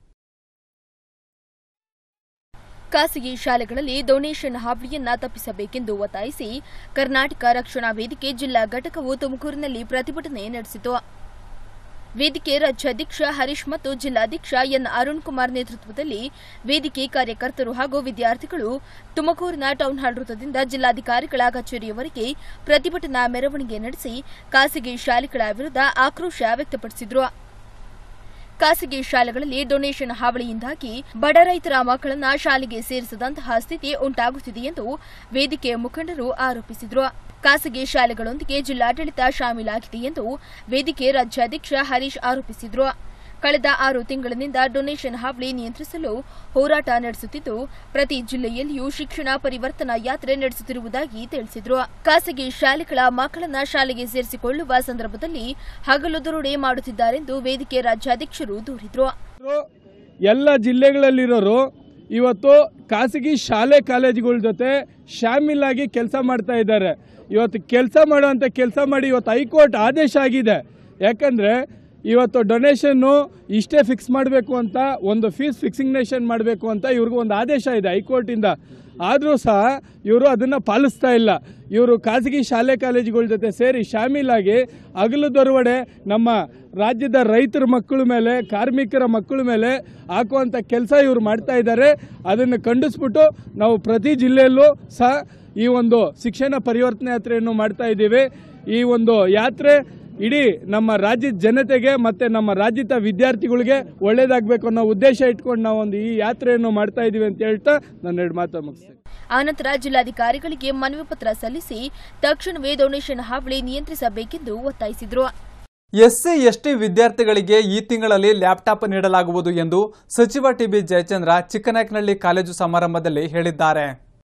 ಖಾಸಗಿ ಶಾಲೆಗಳಲ್ಲಿ ಡೊನೇಷನ್ ಹಾವಳಿಯನ್ನ ತಪ್ಪಿಸಬೇಕೆಂದು ಒತ್ತಾಯಿಸಿ ಕರ್ನಾಟಕ ರಕ್ಷಣಾ ವೇದಿಕೆ ಜಿಲ್ಲಾ ಘಟಕವು ತುಮಕೂರಿನಲ್ಲಿ ಪ್ರತಿಭಟನೆ ನಡೆಸಿತು. ವೇದಿಕೆ ರಾಜ್ಯಾಧ್ಯಕ್ಷ ಹರೀಶ್ ಮತ್ತು ಜಿಲ್ಲಾಧ್ಯಕ್ಷ ಎನ್ ಅರುಣ್ ಕುಮಾರ್ ನೇತೃತ್ವದಲ್ಲಿ ವೇದಿಕೆ ಕಾರ್ಯಕರ್ತರು ಹಾಗೂ ವಿದ್ಯಾರ್ಥಿಗಳು ತುಮಕೂರಿನ ಟೌನ್ ಹಾಲ್ ವೃತ್ತದಿಂದ ಜಿಲ್ಲಾಧಿಕಾರಿಗಳ ಕಚೇರಿಯವರೆಗೆ ಪ್ರತಿಭಟನಾ ಮೆರವಣಿಗೆ ನಡೆಸಿ ಖಾಸಗಿ ಶಾಲೆಗಳ ವಿರುದ್ಧ ಆಕ್ರೋಶ ವ್ಯಕ್ತಪಡಿಸಿದರು. ಖಾಸಗಿ ಶಾಲೆಗಳಲ್ಲಿ ಡೊನೇಷನ್ ಹಾವಳಿಯಿಂದಾಗಿ ಬಡ ರೈತರ ಮಕ್ಕಳನ್ನ ಶಾಲೆಗೆ ಸೇರಿಸದಂತಹ ಸ್ಥಿತಿ ಉಂಟಾಗುತ್ತಿದೆ ಎಂದು ವೇದಿಕೆ ಮುಖಂಡರು ಆರೋಪಿಸಿದರು. ಖಾಸಗಿ ಶಾಲೆಗಳೊಂದಿಗೆ ಜಿಲ್ಲಾಡಳಿತ ಶಾಮೀಲಾಗಿದೆ ಎಂದು ವೇದಿಕೆ ರಾಜ್ಯಾಧ್ಯಕ್ಷ ಹರೀಶ್ ಆರೋಪಿಸಿದರು. ಕಳೆದ ಆರು ತಿಂಗಳಿನಿಂದ ಡೊನೇಷನ್ ಹಾವಳಿ ನಿಯಂತ್ರಿಸಲು ಹೋರಾಟ ನಡೆಸುತ್ತಿದ್ದು ಪ್ರತಿ ಜಿಲ್ಲೆಯಲ್ಲಿಯೂ ಶಿಕ್ಷಣ ಪರಿವರ್ತನಾ ಯಾತ್ರೆ ನಡೆಸುತ್ತಿರುವುದಾಗಿ ತಿಳಿಸಿದರು. ಖಾಸಗಿ ಶಾಲೆಗಳ ಮಕ್ಕಳನ್ನ ಶಾಲೆಗೆ ಸೇರಿಸಿಕೊಳ್ಳುವ ಸಂದರ್ಭದಲ್ಲಿ ಹಗಲು ದರೋಡೆ ಮಾಡುತ್ತಿದ್ದಾರೆಂದು ವೇದಿಕೆ ರಾಜ್ಯಾಧ್ಯಕ್ಷರು ದೂರಿದರು. ಎಲ್ಲ ಜಿಲ್ಲೆಗಳಲ್ಲಿರೋರು ಇವತ್ತು ಖಾಸಗಿ ಶಾಲೆ ಕಾಲೇಜುಗಳ ಜೊತೆ ಶಾಮೀಲಾಗಿ ಕೆಲಸ ಮಾಡ್ತಾ ಇದ್ದಾರೆ. ಇವತ್ತು ಕೆಲಸ ಮಾಡುವಂಥ ಕೆಲಸ ಮಾಡಿ ಇವತ್ತು ಹೈಕೋರ್ಟ್ ಆದೇಶ ಆಗಿದೆ. ಯಾಕಂದರೆ ಇವತ್ತು ಡೊನೇಷನ್ನು ಇಷ್ಟೇ ಫಿಕ್ಸ್ ಮಾಡಬೇಕು ಅಂತ, ಒಂದು ಫೀಸ್ ಫಿಕ್ಸಿಂಗ್ನೇಷನ್ ಮಾಡಬೇಕು ಅಂತ ಇವ್ರಿಗೂ ಒಂದು ಆದೇಶ ಇದೆ ಹೈಕೋರ್ಟಿಂದ. ಆದರೂ ಸಹ ಇವರು ಅದನ್ನು ಪಾಲಿಸ್ತಾ ಇಲ್ಲ. ಇವರು ಖಾಸಗಿ ಶಾಲೆ ಕಾಲೇಜುಗಳ ಜೊತೆ ಸೇರಿ ಶಾಮೀಲಾಗಿ ಹಗಲು ದರೋಡೆ ನಮ್ಮ ರಾಜ್ಯದ ರೈತರ ಮಕ್ಕಳ ಮೇಲೆ, ಕಾರ್ಮಿಕರ ಮಕ್ಕಳ ಮೇಲೆ ಹಾಕುವಂಥ ಕೆಲಸ ಇವರು ಮಾಡ್ತಾ ಇದ್ದಾರೆ. ಅದನ್ನು ಖಂಡಿಸ್ಬಿಟ್ಟು ನಾವು ಪ್ರತಿ ಜಿಲ್ಲೆಯಲ್ಲೂ ಸಹ ಈ ಒಂದು ಶಿಕ್ಷಣ ಪರಿವರ್ತನೆ ಯಾತ್ರೆಯನ್ನು ಮಾಡ್ತಾ ಇದ್ದೀವಿ. ಈ ಒಂದು ಯಾತ್ರೆ ಇಡೀ ನಮ್ಮ ರಾಜ್ಯದ ಜನತೆಗೆ ಮತ್ತು ನಮ್ಮ ರಾಜ್ಯದ ವಿದ್ಯಾರ್ಥಿಗಳಿಗೆ ಒಳ್ಳೇದಾಗಬೇಕು ಅನ್ನೋ ಉದ್ದೇಶ ಇಟ್ಕೊಂಡು ನಾವು ಒಂದು ಈ ಯಾತ್ರೆಯನ್ನು ಮಾಡ್ತಾ ಇದ್ದೀವಿ ಅಂತ ಹೇಳ್ತಾ ನಾನು ಎರಡು ಮಾತು ಮುಗಿಸ್ತೇನೆ. ಆನಂತರ ಜಿಲ್ಲಾಧಿಕಾರಿಗಳಿಗೆ ಮನವಿ ಪತ್ರ ಸಲ್ಲಿಸಿ ತಕ್ಷಣವೇ ಡೊನೇಷನ್ ಹಾವಳಿ ನಿಯಂತ್ರಿಸಬೇಕೆಂದು ಒತ್ತಾಯಿಸಿದರು. ಎಸ್ಸಿ ಎಸ್ಟಿ ವಿದ್ಯಾರ್ಥಿಗಳಿಗೆ ಈ ತಿಂಗಳಲ್ಲಿ ಲ್ಯಾಪ್ಟಾಪ್ ನೀಡಲಾಗುವುದು ಎಂದು ಸಚಿವ ಟಿಬಿ ಜಯಚಂದ್ರ ಚಿಕ್ಕನಾಯಕನಹಳ್ಳಿ ಕಾಲೇಜು ಸಮಾರಂಭದಲ್ಲಿ ಹೇಳಿದ್ದಾರೆ.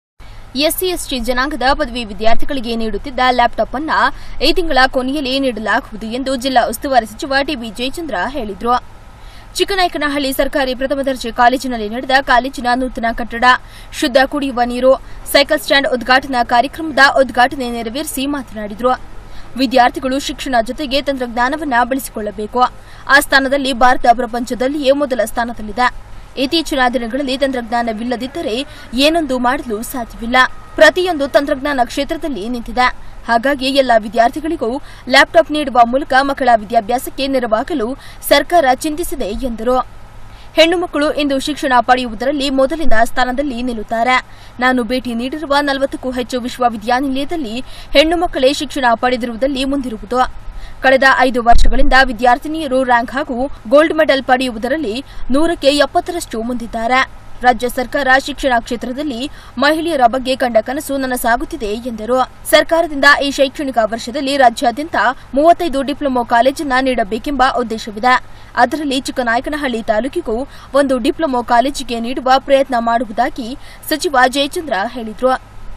ಎಸ್ಸಿ ಎಸ್ಟಿ ಜನಾಂಗದ ಪದವಿ ವಿದ್ಯಾರ್ಥಿಗಳಿಗೆ ನೀಡುತ್ತಿದ್ದ ಲ್ಯಾಪ್ಟಾಪ್ ಅನ್ನ ಈ ತಿಂಗಳ ಕೊನೆಯಲ್ಲಿ ನೀಡಲಾಗುವುದು ಎಂದು ಜಿಲ್ಲಾ ಉಸ್ತುವಾರಿ ಸಚಿವ ಟಿಬಿ ಜಯಚಂದ್ರ ಹೇಳಿದರು. ಚಿಕ್ಕನಾಯಕನಹಳ್ಳಿ ಸರ್ಕಾರಿ ಪ್ರಥಮ ದರ್ಜೆ ಕಾಲೇಜಿನಲ್ಲಿ ನಡೆದ ಕಾಲೇಜಿನ ನೂತನ ಕಟ್ಟಡ, ಶುದ್ಧ ಕುಡಿಯುವ ನೀರು, ಸೈಕಲ್ ಸ್ಟ್ಯಾಂಡ್ ಉದ್ಘಾಟನಾ ಕಾರ್ಯಕ್ರಮದ ಉದ್ಘಾಟನೆ ನೆರವೇರಿಸಿ ಮಾತನಾಡಿದರು. ವಿದ್ಯಾರ್ಥಿಗಳು ಶಿಕ್ಷಣ ಜೊತೆಗೆ ತಂತ್ರಜ್ಞಾನವನ್ನು ಬಳಸಿಕೊಳ್ಳಬೇಕು. ಆ ಸ್ಥಾನದಲ್ಲಿ ಭಾರತ ಪ್ರಪಂಚದಲ್ಲಿಯೇ ಮೊದಲ ಸ್ಥಾನದಲ್ಲಿದೆ. ಇತ್ತೀಚಿನ ದಿನಗಳಲ್ಲಿ ತಂತ್ರಜ್ಞಾನವಿಲ್ಲದಿದ್ದರೆ ಏನೊಂದು ಮಾಡಲು ಸಾಧ್ಯವಿಲ್ಲ. ಪ್ರತಿಯೊಂದು ತಂತ್ರಜ್ಞಾನ ಕ್ಷೇತ್ರದಲ್ಲಿ ನಿಂತಿದೆ. ಹಾಗಾಗಿ ಎಲ್ಲ ವಿದ್ಯಾರ್ಥಿಗಳಿಗೂ ಲ್ಯಾಪ್ಟಾಪ್ ನೀಡುವ ಮೂಲಕ ಮಕ್ಕಳ ವಿದ್ಯಾಭ್ಯಾಸಕ್ಕೆ ನೆರವಾಗಲು ಸರ್ಕಾರ ಚಿಂತಿಸಿದೆ ಎಂದರು. ಹೆಣ್ಣು ಮಕ್ಕಳು ಇಂದು ಶಿಕ್ಷಣ ಪಡೆಯುವುದರಲ್ಲಿ ಮೊದಲಿನ ಸ್ಥಾನದಲ್ಲಿ ನಿಲ್ಲುತ್ತಾರೆ. ನಾನು ಭೇಟಿ ನೀಡಿರುವ ನಲವತ್ತಕ್ಕೂ ಹೆಚ್ಚು ವಿಶ್ವವಿದ್ಯಾನಿಲಯದಲ್ಲಿ ಹೆಣ್ಣು ಮಕ್ಕಳೇ ಶಿಕ್ಷಣ ಪಡೆದಿರುವುದರಲ್ಲಿ ಮುಂದಿರುವುದು. ಕಳೆದ ಐದು ವರ್ಷಗಳಿಂದ ವಿದ್ಯಾರ್ಥಿನಿಯರು ರ್ಯಾಂಕ್ ಹಾಗೂ ಗೋಲ್ಡ್ ಮೆಡಲ್ ಪಡೆಯುವುದರಲ್ಲಿ ನೂರಕ್ಕೆ ಎಪ್ಪತ್ತರಷ್ಟು ಮುಂದಿದ್ದಾರೆ. ರಾಜ್ಯ ಸರ್ಕಾರ ಶಿಕ್ಷಣ ಕ್ಷೇತ್ರದಲ್ಲಿ ಮಹಿಳೆಯರ ಬಗ್ಗೆ ಕಂಡ ಕನಸು ನನಸಾಗುತ್ತಿದೆ ಎಂದರು. ಸರ್ಕಾರದಿಂದ ಈ ಶೈಕ್ಷಣಿಕ ವರ್ಷದಲ್ಲಿ ರಾಜ್ಯಾದ್ಯಂತ ಮೂವತ್ತೈದು ಡಿಪ್ಲೊಮೊ ಕಾಲೇಜನ್ನು ನೀಡಬೇಕೆಂಬ ಉದ್ದೇಶವಿದೆ. ಅದರಲ್ಲಿ ಚಿಕ್ಕನಾಯಕನಹಳ್ಳಿ ತಾಲೂಕಿಗೂ ಒಂದು ಡಿಪ್ಲೊಮೊ ಕಾಲೇಜಿಗೆ ನೀಡುವ ಪ್ರಯತ್ನ ಮಾಡುವುದಾಗಿ ಸಚಿವ ಜಯಚಂದ್ರ ಹೇಳಿದರು.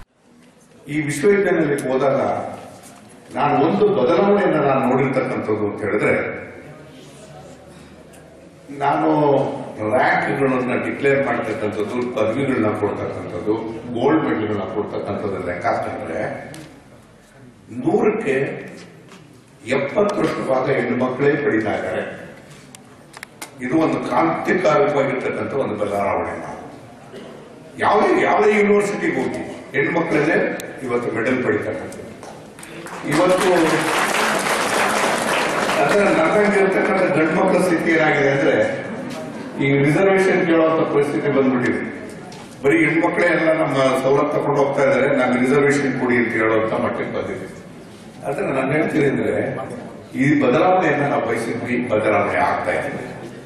ಈ ವಿಶ್ವವಿದ್ಯಾನಿಲಯಕ್ಕೆ ಹೋದಾಗ ನಾನು ಒಂದು ಬದಲಾವಣೆಯನ್ನು ನಾನು ನೋಡಿರ್ತಕ್ಕಂಥದ್ದು ಅಂತ ಹೇಳಿದ್ರೆ, ನಾನು ರ್ಯಾಂಕ್ಗಳನ್ನ ಡಿಕ್ಲೇರ್ ಮಾಡ್ತಕ್ಕಂಥದ್ದು, ಪದವಿಗಳನ್ನ ಕೊಡ್ತಕ್ಕಂಥದ್ದು, ಗೋಲ್ಡ್ ಮೆಡಲ್ಗಳನ್ನ ಕೊಡ್ತಕ್ಕಂಥದ್ದು ಲೆಕ್ಕಾಕೊಂಡ್ರೆ ನೂರಕ್ಕೆ ಎಪ್ಪತ್ತರಷ್ಟು ಭಾಗ ಹೆಣ್ಣು ಮಕ್ಕಳೇ ಪಡಿತಾ ಇದ್ದಾರೆ. ಇದು ಒಂದು ಕ್ರಾಂತಿಕಾರಕವಾಗಿರ್ತಕ್ಕಂಥ ಒಂದು ಬದಲಾವಣೆ. ನಾವು ಯಾವುದೇ ಯಾವುದೇ ಯೂನಿವರ್ಸಿಟಿಗೆ ಹೋಗಿ ಹೆಣ್ಣು ಮಕ್ಕಳಲ್ಲೇ ಇವತ್ತು ಮೆಡಲ್ ಪಡಿತಕ್ಕಂಥದ್ದು. ಇವತ್ತು ಅದರ ನನ್ನಂಗಿರ್ತಕ್ಕಂಥ ಗಂಡು ಮಕ್ಕಳ ಸ್ಥಿತಿ ಏನಾಗಿದೆ ಅಂದ್ರೆ ಈ ರಿಸರ್ವೇಶನ್ ಕೇಳುವಂತ ಪರಿಸ್ಥಿತಿ ಬಂದ್ಬಿಟ್ಟಿದೆ. ಬರೀ ಹೆಣ್ಮಕ್ಳೇ ಎಲ್ಲ ನಮ್ಮ ಸವಲತ್ತು ತಗೊಂಡು ಹೋಗ್ತಾ ಇದ್ದಾರೆ, ನಮ್ಗೆ ರಿಸರ್ವೇಶನ್ ಕೊಡಿ ಅಂತ ಹೇಳುವಂತ ಮಟ್ಟಿಗೆ ಬಂದಿದೆ. ಆದ್ರೆ ನಾನು ಹೇಳ್ತೀನಿ ಅಂದ್ರೆ ಈ ಬದಲಾವಣೆಯನ್ನ ನಾವು ಬಯಸಿದ್ವಿ, ಬದಲಾವಣೆ ಆಗ್ತಾ ಇದೆ.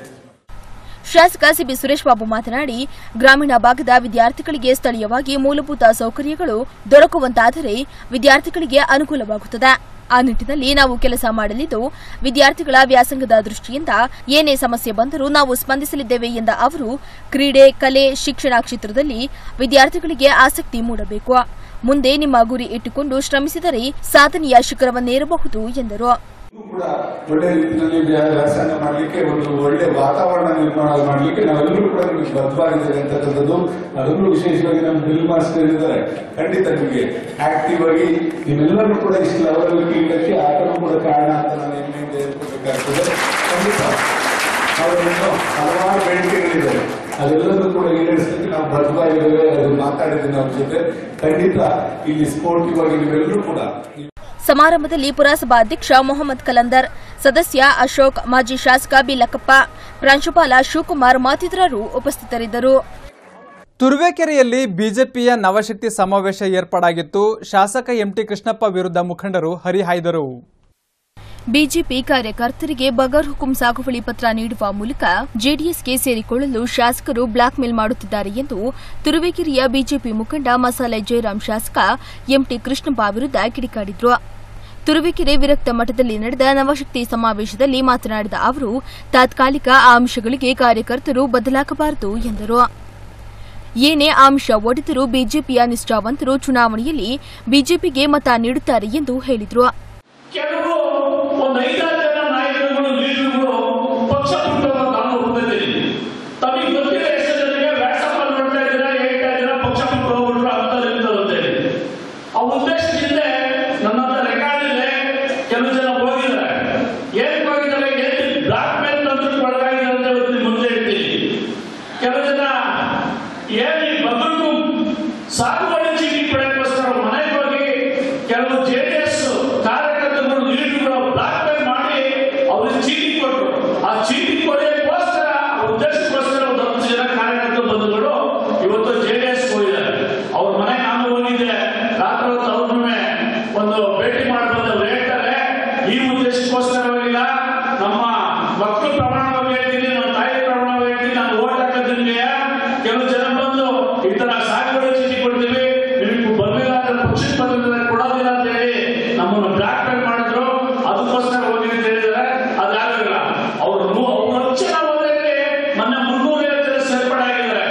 ಶಾಸಕ ಸಿಬಿ ಸುರೇಶ್ ಬಾಬು ಮಾತನಾಡಿ, ಗ್ರಾಮೀಣ ಭಾಗದ ವಿದ್ಯಾರ್ಥಿಗಳಿಗೆ ಸ್ಥಳೀಯವಾಗಿ ಮೂಲಭೂತ ಸೌಕರ್ಯಗಳು ದೊರಕುವಂತಾದರೆ ವಿದ್ಯಾರ್ಥಿಗಳಿಗೆ ಅನುಕೂಲವಾಗುತ್ತದೆ. ಆ ನಿಟ್ಟಿನಲ್ಲಿ ನಾವು ಕೆಲಸ ಮಾಡಲಿದ್ದು, ವಿದ್ಯಾರ್ಥಿಗಳ ವ್ಯಾಸಂಗದ ದೃಷ್ಟಿಯಿಂದ ಏನೇ ಸಮಸ್ಯೆ ಬಂದರೂ ನಾವು ಸ್ಪಂದಿಸಲಿದ್ದೇವೆ ಎಂದ ಅವರು, ಕ್ರೀಡೆ, ಕಲೆ, ಶಿಕ್ಷಣ ಕ್ಷೇತ್ರದಲ್ಲಿ ವಿದ್ಯಾರ್ಥಿಗಳಿಗೆ ಆಸಕ್ತಿ ಮೂಡಬೇಕು. ಮುಂದೆ ನಿಮ್ಮ ಗುರಿ ಇಟ್ಟುಕೊಂಡು ಶ್ರಮಿಸಿದರೆ ಸಾಧನೆಯ ಶಿಖರವನ್ನೇರಬಹುದು ಎಂದರು. ಕೂಡ ಒಳ್ಳೆ ರೀತಿಯಲ್ಲಿ ವ್ಯಾಸಂಗ ಮಾಡಲಿಕ್ಕೆ ಒಂದು ಒಳ್ಳೆ ವಾತಾವರಣ ನಿರ್ಮಾಣ ಮಾಡಲಿಕ್ಕೆ ನಾವೆಲ್ಲರೂ ಕೂಡ ನಿಮಗೆ ಬದ್ಧವಾಗಿದ್ದೇವೆ ಅಂತಕ್ಕಂಥದ್ದು. ಅದರಲ್ಲೂ ವಿಶೇಷವಾಗಿ ನಮ್ಮ ಡ್ರಿಲ್ ಮಾಸ್ಟರ್ ಇದ್ದಾರೆ, ಖಂಡಿತ ನಿಮಗೆ ಆಕ್ಟಿವ್ ಆಗಿ ನೀವೆಲ್ಲರೂ ಕೂಡ ಇಷ್ಟು ಲೆವೆಲ್ ಇಡಲಿಕ್ಕೆ ಆತನೂ ಕೂಡ ಕಾರಣ ಅಂತ ನಾನು ಹೆಮ್ಮೆಯಿಂದ ಹೇಳ್ಕೊಬೇಕಾಗ್ತದೆ. ಖಂಡಿತ ಅವರನ್ನು ಹಲವಾರು ಬೇಡಿಕೆಗಳಿದೆ, ಅದೆಲ್ಲದೂ ಕೂಡ ಈಡೇರಿಸಲಿಕ್ಕೆ ನಾವು ಬದ್ಧವಾಗಿದ್ದೇವೆ. ಅದು ಮಾತಾಡಿದ್ದೀನಿ ಅವ್ರ ಜೊತೆ. ಖಂಡಿತ ಇಲ್ಲಿ ಸ್ಪೋರ್ಟಿವ್ ಆಗಿ ನೀವೆಲ್ಲರೂ ಕೂಡ. ಸಮಾರಂಭದಲ್ಲಿ ಪುರಸಭಾ ಅಧ್ಯಕ್ಷ ಮೊಹಮ್ಮದ್ ಕಲಂದರ್, ಸದಸ್ಯ ಅಶೋಕ್, ಮಾಜಿ ಶಾಸಕ ಬಿ ಲಕ್ಕಪ್ಪ, ಪ್ರಾಂಶುಪಾಲ ಶಿವಕುಮಾರ್ ಮತ್ತಿತರರು ಉಪಸ್ಥಿತರಿದ್ದರು. ತುರುವೇಕೆರೆಯಲ್ಲಿ ಬಿಜೆಪಿಯ ನವಶಕ್ತಿ ಸಮಾವೇಶ ಏರ್ಪಾಡಾಗಿತ್ತು. ಶಾಸಕ ಎಂಟಿ ಕೃಷ್ಣಪ್ಪ ವಿರುದ್ಧ ಮುಖಂಡರು ಹರಿಹಾಯ್ದರು. ಬಿಜೆಪಿ ಕಾರ್ಯಕರ್ತರಿಗೆ ಬಗರ್ ಹುಕುಂ ಸಾಗುವಳಿ ಪತ್ರ ನೀಡುವ ಮೂಲಕ ಜೆಡಿಎಸ್ಗೆ ಸೇರಿಕೊಳ್ಳಲು ಶಾಸಕರು ಬ್ಲಾಕ್ ಮೇಲ್ ಮಾಡುತ್ತಿದ್ದಾರೆ ಎಂದು ತುರುವೇಕೆರೆಯ ಬಿಜೆಪಿ ಮುಖಂಡ ಮಸಾಲೆ ಜಯರಾಮ್ ಶಾಸಕ ಎಂಟಿ ಕೃಷ್ಣಪ್ಪ ವಿರುದ್ಧ ಕಿಡಿಕಾಡಿದ್ರು. ತುರುವೇಕೆರೆ ವಿರಕ್ತ ಮಠದಲ್ಲಿ ನಡೆದ ನವಶಕ್ತಿ ಸಮಾವೇಶದಲ್ಲಿ ಮಾತನಾಡಿದ ಅವರು, ತಾತ್ಕಾಲಿಕ ಆಮಿಷಗಳಿಗೆ ಕಾರ್ಯಕರ್ತರು ಬದಲಾಗಬಾರದು ಎಂದರು. ಏನೇ ಆಮಿಷ ಒಡೆದರೂ ಬಿಜೆಪಿಯ ನಿಷ್ಠಾವಂತರು ಚುನಾವಣೆಯಲ್ಲಿ ಬಿಜೆಪಿಗೆ ಮತ ನೀಡುತ್ತಾರೆ ಎಂದು ಹೇಳಿದರು. ಕೆಲವು ಒಂದು ಐದಾರು ಜನ ನಾಯಕರುಗಳು ಲೀಡರ್ಗಳು ಪಕ್ಷ ಬಿಟ್ಟವರು ನಾನು ಹೊಂದಿದ್ದೀನಿ. ತಮಗೆ ಗೊತ್ತಿಲ್ಲ ಎಷ್ಟು ಜನರಿಗೆ ವ್ಯಾಟ್ಸಪ್ ಅಲ್ಲಿ ನೋಡ್ತಾ ಇದ್ದೀರಾ, ಹೇಳ್ತಾ ಇದ್ದೀರಾ ಪಕ್ಷ ಬಿಟ್ಟು ಹೋಗ್ಬಿಟ್ರು ಅಂತ ಇರ್ತದೆ. ಆ ಉದ್ದೇಶದಿಂದ ನನ್ನ ಹತ್ರ ರೆಕಾರ್ಡ್ ಇದೆ. ಕೆಲವು ಜನ ಹೋಗಿದ್ದಾರೆ, ಏನ್ ಹೋಗಿದ್ದಾರೆ ಏನು ಬ್ಲಾಕ್ ಮೇಲ್ ತಂತ್ರಕ್ಕೆ ಒಳಗಾಗಿದೆ ಅಂತ ಇವತ್ತು ಮುಂದೆ ಹೇಳ್ತೀನಿ. ಕೆಲವು ಜನ ಏನು ಈ ಬಗ್ಗು ಸಾಗುವಳಿ ಚೀಟಿ ಪಡೆಯೋಕ್ಕೋಸ್ಕರ ಮನೆಗೆ ಹೋಗಿ ಕೆಲವು ಜೆಡಿಎಸ್ ಕಾರ್ಯಕರ್ತರು ಲೀಡರ್ಗಳು ಬ್ಲಾಕ್ ಮೇಲ್ ಮಾಡಿ ಅವ್ರಿಗೆ ಚೀಟಿ ಕೊಟ್ಟರು. ಆ ಚೀಟಿ ಕೊಡೋಕ್ಕೋಸ್ಕರ ಉದ್ದೇಶಕ್ಕೋಸ್ಕರ ಒಂದು ಹತ್ತು ಜನ ಕಾರ್ಯಕರ್ತ ಬಂಧುಗಳು ಇವತ್ತು ಜೆಡಿಎಸ್ ಹೋಗಿದ್ದಾರೆ. ಅವ್ರ ಮನೆ ನಾನು ಹೋಗಿದ್ದೆ, ರಾತ್ರಿ ಹೊತ್ತು ಅವ್ರನ್ನೇ ಒಂದು ಭೇಟಿ ಮಾಡಬಂದವ್ರು ಹೇಳ್ತಾರೆ, ಈ ಉದ್ದೇಶಕ್ಕೋಸ್ಕರ ಹೋಗಿಲ್ಲ, ನಮ್ಮ ಮಕ್ಕಳು ಪ್ರಮಾಣವಾಗಿ ಹೇಳ್ತೀನಿ, ನಮ್ಮ ತಾಯಿ ಪ್ರಮಾಣವಾಗಿ ಹೇಳ್ತೀನಿ, ನಾನು ಓಟ್ ಹಾಕೋದ್ರಿಂದ ಕೆಲವು ಜನ ಬಂದು ಈ ತರ ಸಾಗುವಳಿ ಚೀಟಿ ಕೊಡ್ತೀವಿ, ನಿಮಗೆ ಬರಲಿಲ್ಲ ಅಂದ್ರೆ ಪಕ್ಷದ ಪದವಿ ಕೊಡೋದಿಲ್ಲ ಅಂತ ಹೇಳಿ ನಮ್ಮನ್ನು ಬ್ಲಾಕ್ ಮೇಲ್ ಮಾಡಿದ್ರು. ಅದಕ್ಕೋಸ್ಕರ ಹೋಗಿ ಅಂತ ಹೇಳಿದ್ದಾರೆ. ಅದಾಗಲ್ಲ. ಅವರು ಅವ್ರ ಹಚ್ಚ ಹೋದಲ್ಲಿ ಮೊನ್ನೆ ಮುನ್ನೂರೈವತ್ತು ಜನ ಸೇರ್ಪಡೆ ಆಗಿದ್ದಾರೆ.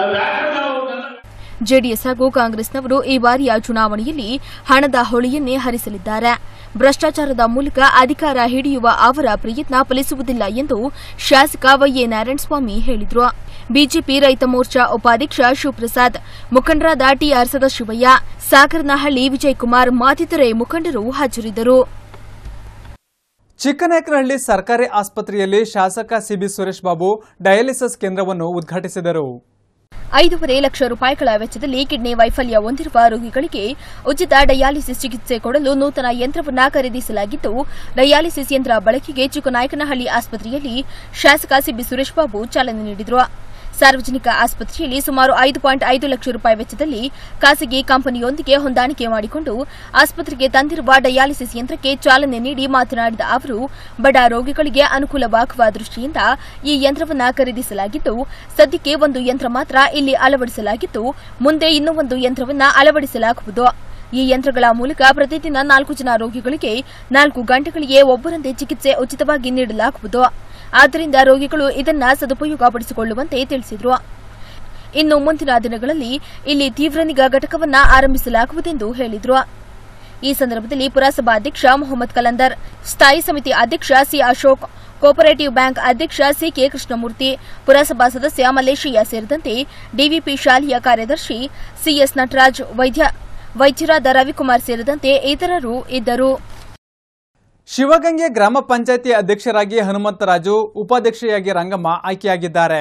ಜೆಡಿಎಸ್ ಹಾಗೂ ಕಾಂಗ್ರೆಸ್ನವರು ಈ ಬಾರಿಯ ಚುನಾವಣೆಯಲ್ಲಿ ಹಣದ ಹೊಳೆಯನ್ನೇ ಹರಿಸಲಿದ್ದಾರೆ. ಭ್ರಷ್ಟಾಚಾರದ ಮೂಲಕ ಅಧಿಕಾರ ಹಿಡಿಯುವ ಅವರ ಪ್ರಯತ್ನ ಫಲಿಸುವುದಿಲ್ಲ ಎಂದು ಶಾಸಕ ವೈಎ ನಾರಾಯಣಸ್ವಾಮಿ ಹೇಳಿದರು. ಬಿಜೆಪಿ ರೈತ ಮೋರ್ಚಾ ಉಪಾಧ್ಯಕ್ಷ ಶಿವಪ್ರಸಾದ್, ಮುಖಂಡರಾದ ಟಿಆರ್ ಸದಾಶಿವಯ್ಯ, ಸಾಗರನಹಳ್ಳಿ ವಿಜಯಕುಮಾರ್ ಮತ್ತಿತರೆ ಮುಖಂಡರು ಹಾಜರಿದ್ದರು. ಚಿಕ್ಕನಾಯಕನಹಳ್ಳಿ ಸರ್ಕಾರಿ ಆಸ್ಪತ್ರೆಯಲ್ಲಿ ಶಾಸಕ ಸಿಬಿ ಸುರೇಶ್ ಬಾಬು ಡಯಾಲಿಸಿಸ್ ಕೇಂದ್ರವನ್ನು ಉದ್ಘಾಟಿಸಿದರು. ಐದೂವರೆ ಲಕ್ಷ ರೂಪಾಯಿಗಳ ವೆಚ್ಚದಲ್ಲಿ ಕಿಡ್ನಿ ವೈಫಲ್ಯ ಹೊಂದಿರುವ ರೋಗಿಗಳಿಗೆ ಉಚಿತ ಡಯಾಲಿಸಿಸ್ ಚಿಕಿತ್ಸೆ ಕೊಡಲು ನೂತನ ಯಂತ್ರವನ್ನು ಖರೀದಿಸಲಾಗಿದ್ದು, ಡಯಾಲಿಸಿಸ್ ಯಂತ್ರ ಬಳಕೆಗೆ ಚಿಕ್ಕನಾಯಕನಹಳ್ಳಿ ಆಸ್ಪತ್ರೆಯಲ್ಲಿ ಶಾಸಕ ಸಿಬಿ ಸುರೇಶ್ ಬಾಬು ಚಾಲನೆ ನೀಡಿದರು. ಸಾರ್ವಜನಿಕ ಆಸ್ಪತ್ರೆಯಲ್ಲಿ ಸುಮಾರು ಐದು ಪಾಯಿಂಟ್ ಐದು ಲಕ್ಷ ರೂಪಾಯಿ ವೆಚ್ಚದಲ್ಲಿ ಖಾಸಗಿ ಕಂಪನಿಯೊಂದಿಗೆ ಹೊಂದಾಣಿಕೆ ಮಾಡಿಕೊಂಡು ಆಸ್ಪತ್ರೆಗೆ ತಂದಿರುವ ಡಯಾಲಿಸಿಸ್ ಯಂತ್ರಕ್ಕೆ ಚಾಲನೆ ನೀಡಿ ಮಾತನಾಡಿದ ಅವರು, ಬಡ ರೋಗಿಗಳಿಗೆ ಅನುಕೂಲವಾಗುವ ದೃಷ್ಟಿಯಿಂದ ಈ ಯಂತ್ರವನ್ನು ಖರೀದಿಸಲಾಗಿದ್ದು, ಸದ್ಯಕ್ಕೆ ಒಂದು ಯಂತ್ರ ಮಾತ್ರ ಇಲ್ಲಿ ಅಳವಡಿಸಲಾಗಿದ್ದು, ಮುಂದೆ ಇನ್ನೂ ಒಂದು ಯಂತ್ರವನ್ನು ಅಳವಡಿಸಲಾಗುವುದು. ಈ ಯಂತ್ರಗಳ ಮೂಲಕ ಪ್ರತಿದಿನ ನಾಲ್ಕು ಜನ ರೋಗಿಗಳಿಗೆ ನಾಲ್ಕು ಗಂಟೆಗಳಿಗೆ ಒಬ್ಬರಂತೆ ಚಿಕಿತ್ಸೆ ಉಚಿತವಾಗಿ ನೀಡಲಾಗುವುದು. ಆದ್ದರಿಂದ ರೋಗಿಗಳು ಇದನ್ನ ಸದುಪಯೋಗಪಡಿಸಿಕೊಳ್ಳುವಂತೆ ತಿಳಿಸಿದರು. ಇನ್ನು ಮುಂದಿನ ದಿನಗಳಲ್ಲಿ ಇಲ್ಲಿ ತೀವ್ರ ನಿಗಾ ಘಟಕವನ್ನು ಆರಂಭಿಸಲಾಗುವುದೆಂದು ಹೇಳಿದರು. ಈ ಸಂದರ್ಭದಲ್ಲಿ ಪುರಸಭಾಧ್ಯಕ್ಷ ಮೊಹಮ್ಮದ್ ಕಲಂದರ್, ಸ್ಥಾಯಿ ಸಮಿತಿ ಅಧ್ಯಕ್ಷ ಸಿ ಅಶೋಕ್, ಕೋಪರೇಟಿವ್ ಬ್ಯಾಂಕ್ ಅಧ್ಯಕ್ಷ ಸಿಕೆ ಕೃಷ್ಣಮೂರ್ತಿ, ಪುರಸಭಾ ಸದಸ್ಯ ಮಲೇಶಯ್ಯ ಸೇರಿದಂತೆ ಡಿವಿಪಿ ಶಾಲೆಯ ಕಾರ್ಯದರ್ಶಿ ಸಿಎಸ್ ನಟರಾಜ್, ವೈದ್ಯ ವೈದ್ಯರಾದ ರವಿಕುಮಾರ್ ಸೇರಿದಂತೆ ಇತರರು ಇದ್ದರು. ಶಿವಗಂಗೆ ಗ್ರಾಮ ಪಂಚಾಯಿತಿ ಅಧ್ಯಕ್ಷರಾಗಿ ಹನುಮಂತರಾಜು, ಉಪಾಧ್ಯಕ್ಷೆಯಾಗಿ ರಂಗಮ್ಮ ಆಯ್ಕೆಯಾಗಿದ್ದಾರೆ.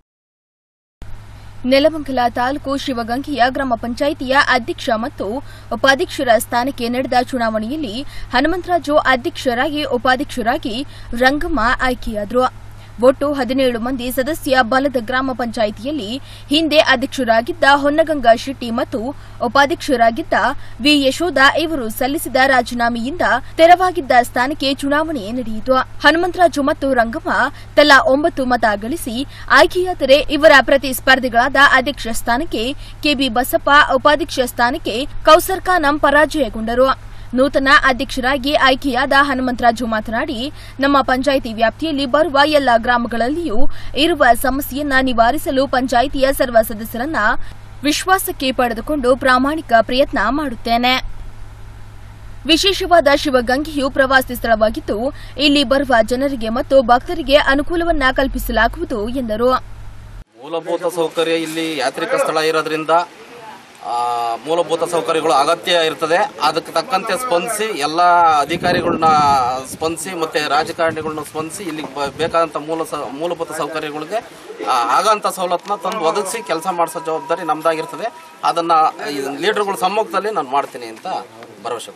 ನೆಲಮಂಗಲ ತಾಲೂಕು ಶಿವಗಂಗೆಯ ಗ್ರಾಮ ಪಂಚಾಯಿತಿಯ ಅಧ್ಯಕ್ಷ ಮತ್ತು ಉಪಾಧ್ಯಕ್ಷರ ಸ್ಥಾನಕ್ಕೆ ನಡೆದ ಚುನಾವಣೆಯಲ್ಲಿ ಹನುಮಂತರಾಜು ಅಧ್ಯಕ್ಷರಾಗಿ, ಉಪಾಧ್ಯಕ್ಷರಾಗಿ ರಂಗಮ್ಮ ಆಯ್ಕೆಯಾದರು. ಒಟ್ಟು ಹದಿನೇಳು ಮಂದಿ ಸದಸ್ಯ ಬಲದ ಗ್ರಾಮ ಪಂಚಾಯಿತಿಯಲ್ಲಿ ಹಿಂದೆ ಅಧ್ಯಕ್ಷರಾಗಿದ್ದ ಹೊನ್ನಗಂಗಾ ಶೆಟ್ಟಿ ಮತ್ತು ಉಪಾಧ್ಯಕ್ಷರಾಗಿದ್ದ ವಿ ಯಶೋಧ ಇವರು ಸಲ್ಲಿಸಿದ ರಾಜೀನಾಮೆಯಿಂದ ತೆರವಾಗಿದ್ದ ಸ್ಥಾನಕ್ಕೆ ಚುನಾವಣೆ ನಡೆಯಿತು. ಹನುಮಂತರಾಜು ಮತ್ತು ರಂಗಮ್ಮ ತಲಾ ಒಂಬತ್ತು ಮತ ಗಳಿಸಿ ಆಯ್ಕೆಯಾದರೆ ಇವರ ಪ್ರತಿಸ್ಪರ್ಧಿಗಳಾದ ಅಧ್ಯಕ್ಷ ಸ್ಥಾನಕ್ಕೆ ಕೆಬಿ ಬಸಪ್ಪ, ಉಪಾಧ್ಯಕ್ಷ ಸ್ಥಾನಕ್ಕೆ ಕೌಸರ್ ಖಾನಂ ಪರಾಜಯಗೊಂಡರು. ನೂತನ ಅಧ್ಯಕ್ಷರಾಗಿ ಆಯ್ಕೆಯಾದ ಹನುಮಂತರಾಜು ಮಾತನಾಡಿ, ನಮ್ಮ ಪಂಚಾಯಿತಿ ವ್ಯಾಪ್ತಿಯಲ್ಲಿ ಬರುವ ಎಲ್ಲ ಗ್ರಾಮಗಳಲ್ಲಿಯೂ ಇರುವ ಸಮಸ್ಯೆಯನ್ನ ನಿವಾರಿಸಲು ಪಂಚಾಯಿತಿಯ ಸರ್ವ ಸದಸ್ಯರನ್ನ ವಿಶ್ವಾಸಕ್ಕೆ ಪಡೆದುಕೊಂಡು ಪ್ರಾಮಾಣಿಕ ಪ್ರಯತ್ನ ಮಾಡುತ್ತೇನೆ. ವಿಶೇಷವಾದ ಶಿವಗಂಗೆಯು ಪ್ರವಾಸಿ ಸ್ಥಳವಾಗಿದ್ದು, ಇಲ್ಲಿ ಬರುವ ಜನರಿಗೆ ಮತ್ತು ಭಕ್ತರಿಗೆ ಅನುಕೂಲವನ್ನ ಕಲ್ಪಿಸಲಾಗುವುದು ಎಂದರು. ಮೂಲಭೂತ ಸೌಕರ್ಯ ಇಲ್ಲಿ ಯಾತ್ರಿಕ ಸ್ಥಳ ಇರೋದ್ರಿಂದ ಮೂಲಭೂತ ಸೌಕರ್ಯಗಳು ಅಗತ್ಯ ಇರ್ತದೆ. ಅದಕ್ಕೆ ತಕ್ಕಂತೆ ಸ್ಪಂದಿಸಿ ಎಲ್ಲ ಅಧಿಕಾರಿಗಳನ್ನ ಸ್ಪಂದಿಸಿ ಮತ್ತೆ ರಾಜಕಾರಣಿಗಳನ್ನ ಸ್ಪಂದಿಸಿ ಇಲ್ಲಿ ಬೇಕಾದಂಥ ಮೂಲ ಮೂಲಭೂತ ಸೌಕರ್ಯಗಳಿಗೆ ಆಗಂತ ಸವಲತ್ತನ್ನ ತಂದು ಒದಗಿಸಿ ಕೆಲಸ ಮಾಡಿಸೋ ಜವಾಬ್ದಾರಿ ನಮ್ದಾಗಿರ್ತದೆ. ಅದನ್ನ ಲೀಡರ್ಗಳ ಸಮ್ಮುಖದಲ್ಲಿ ನಾನು ಮಾಡ್ತೀನಿ ಅಂತ ಭರವಸೆ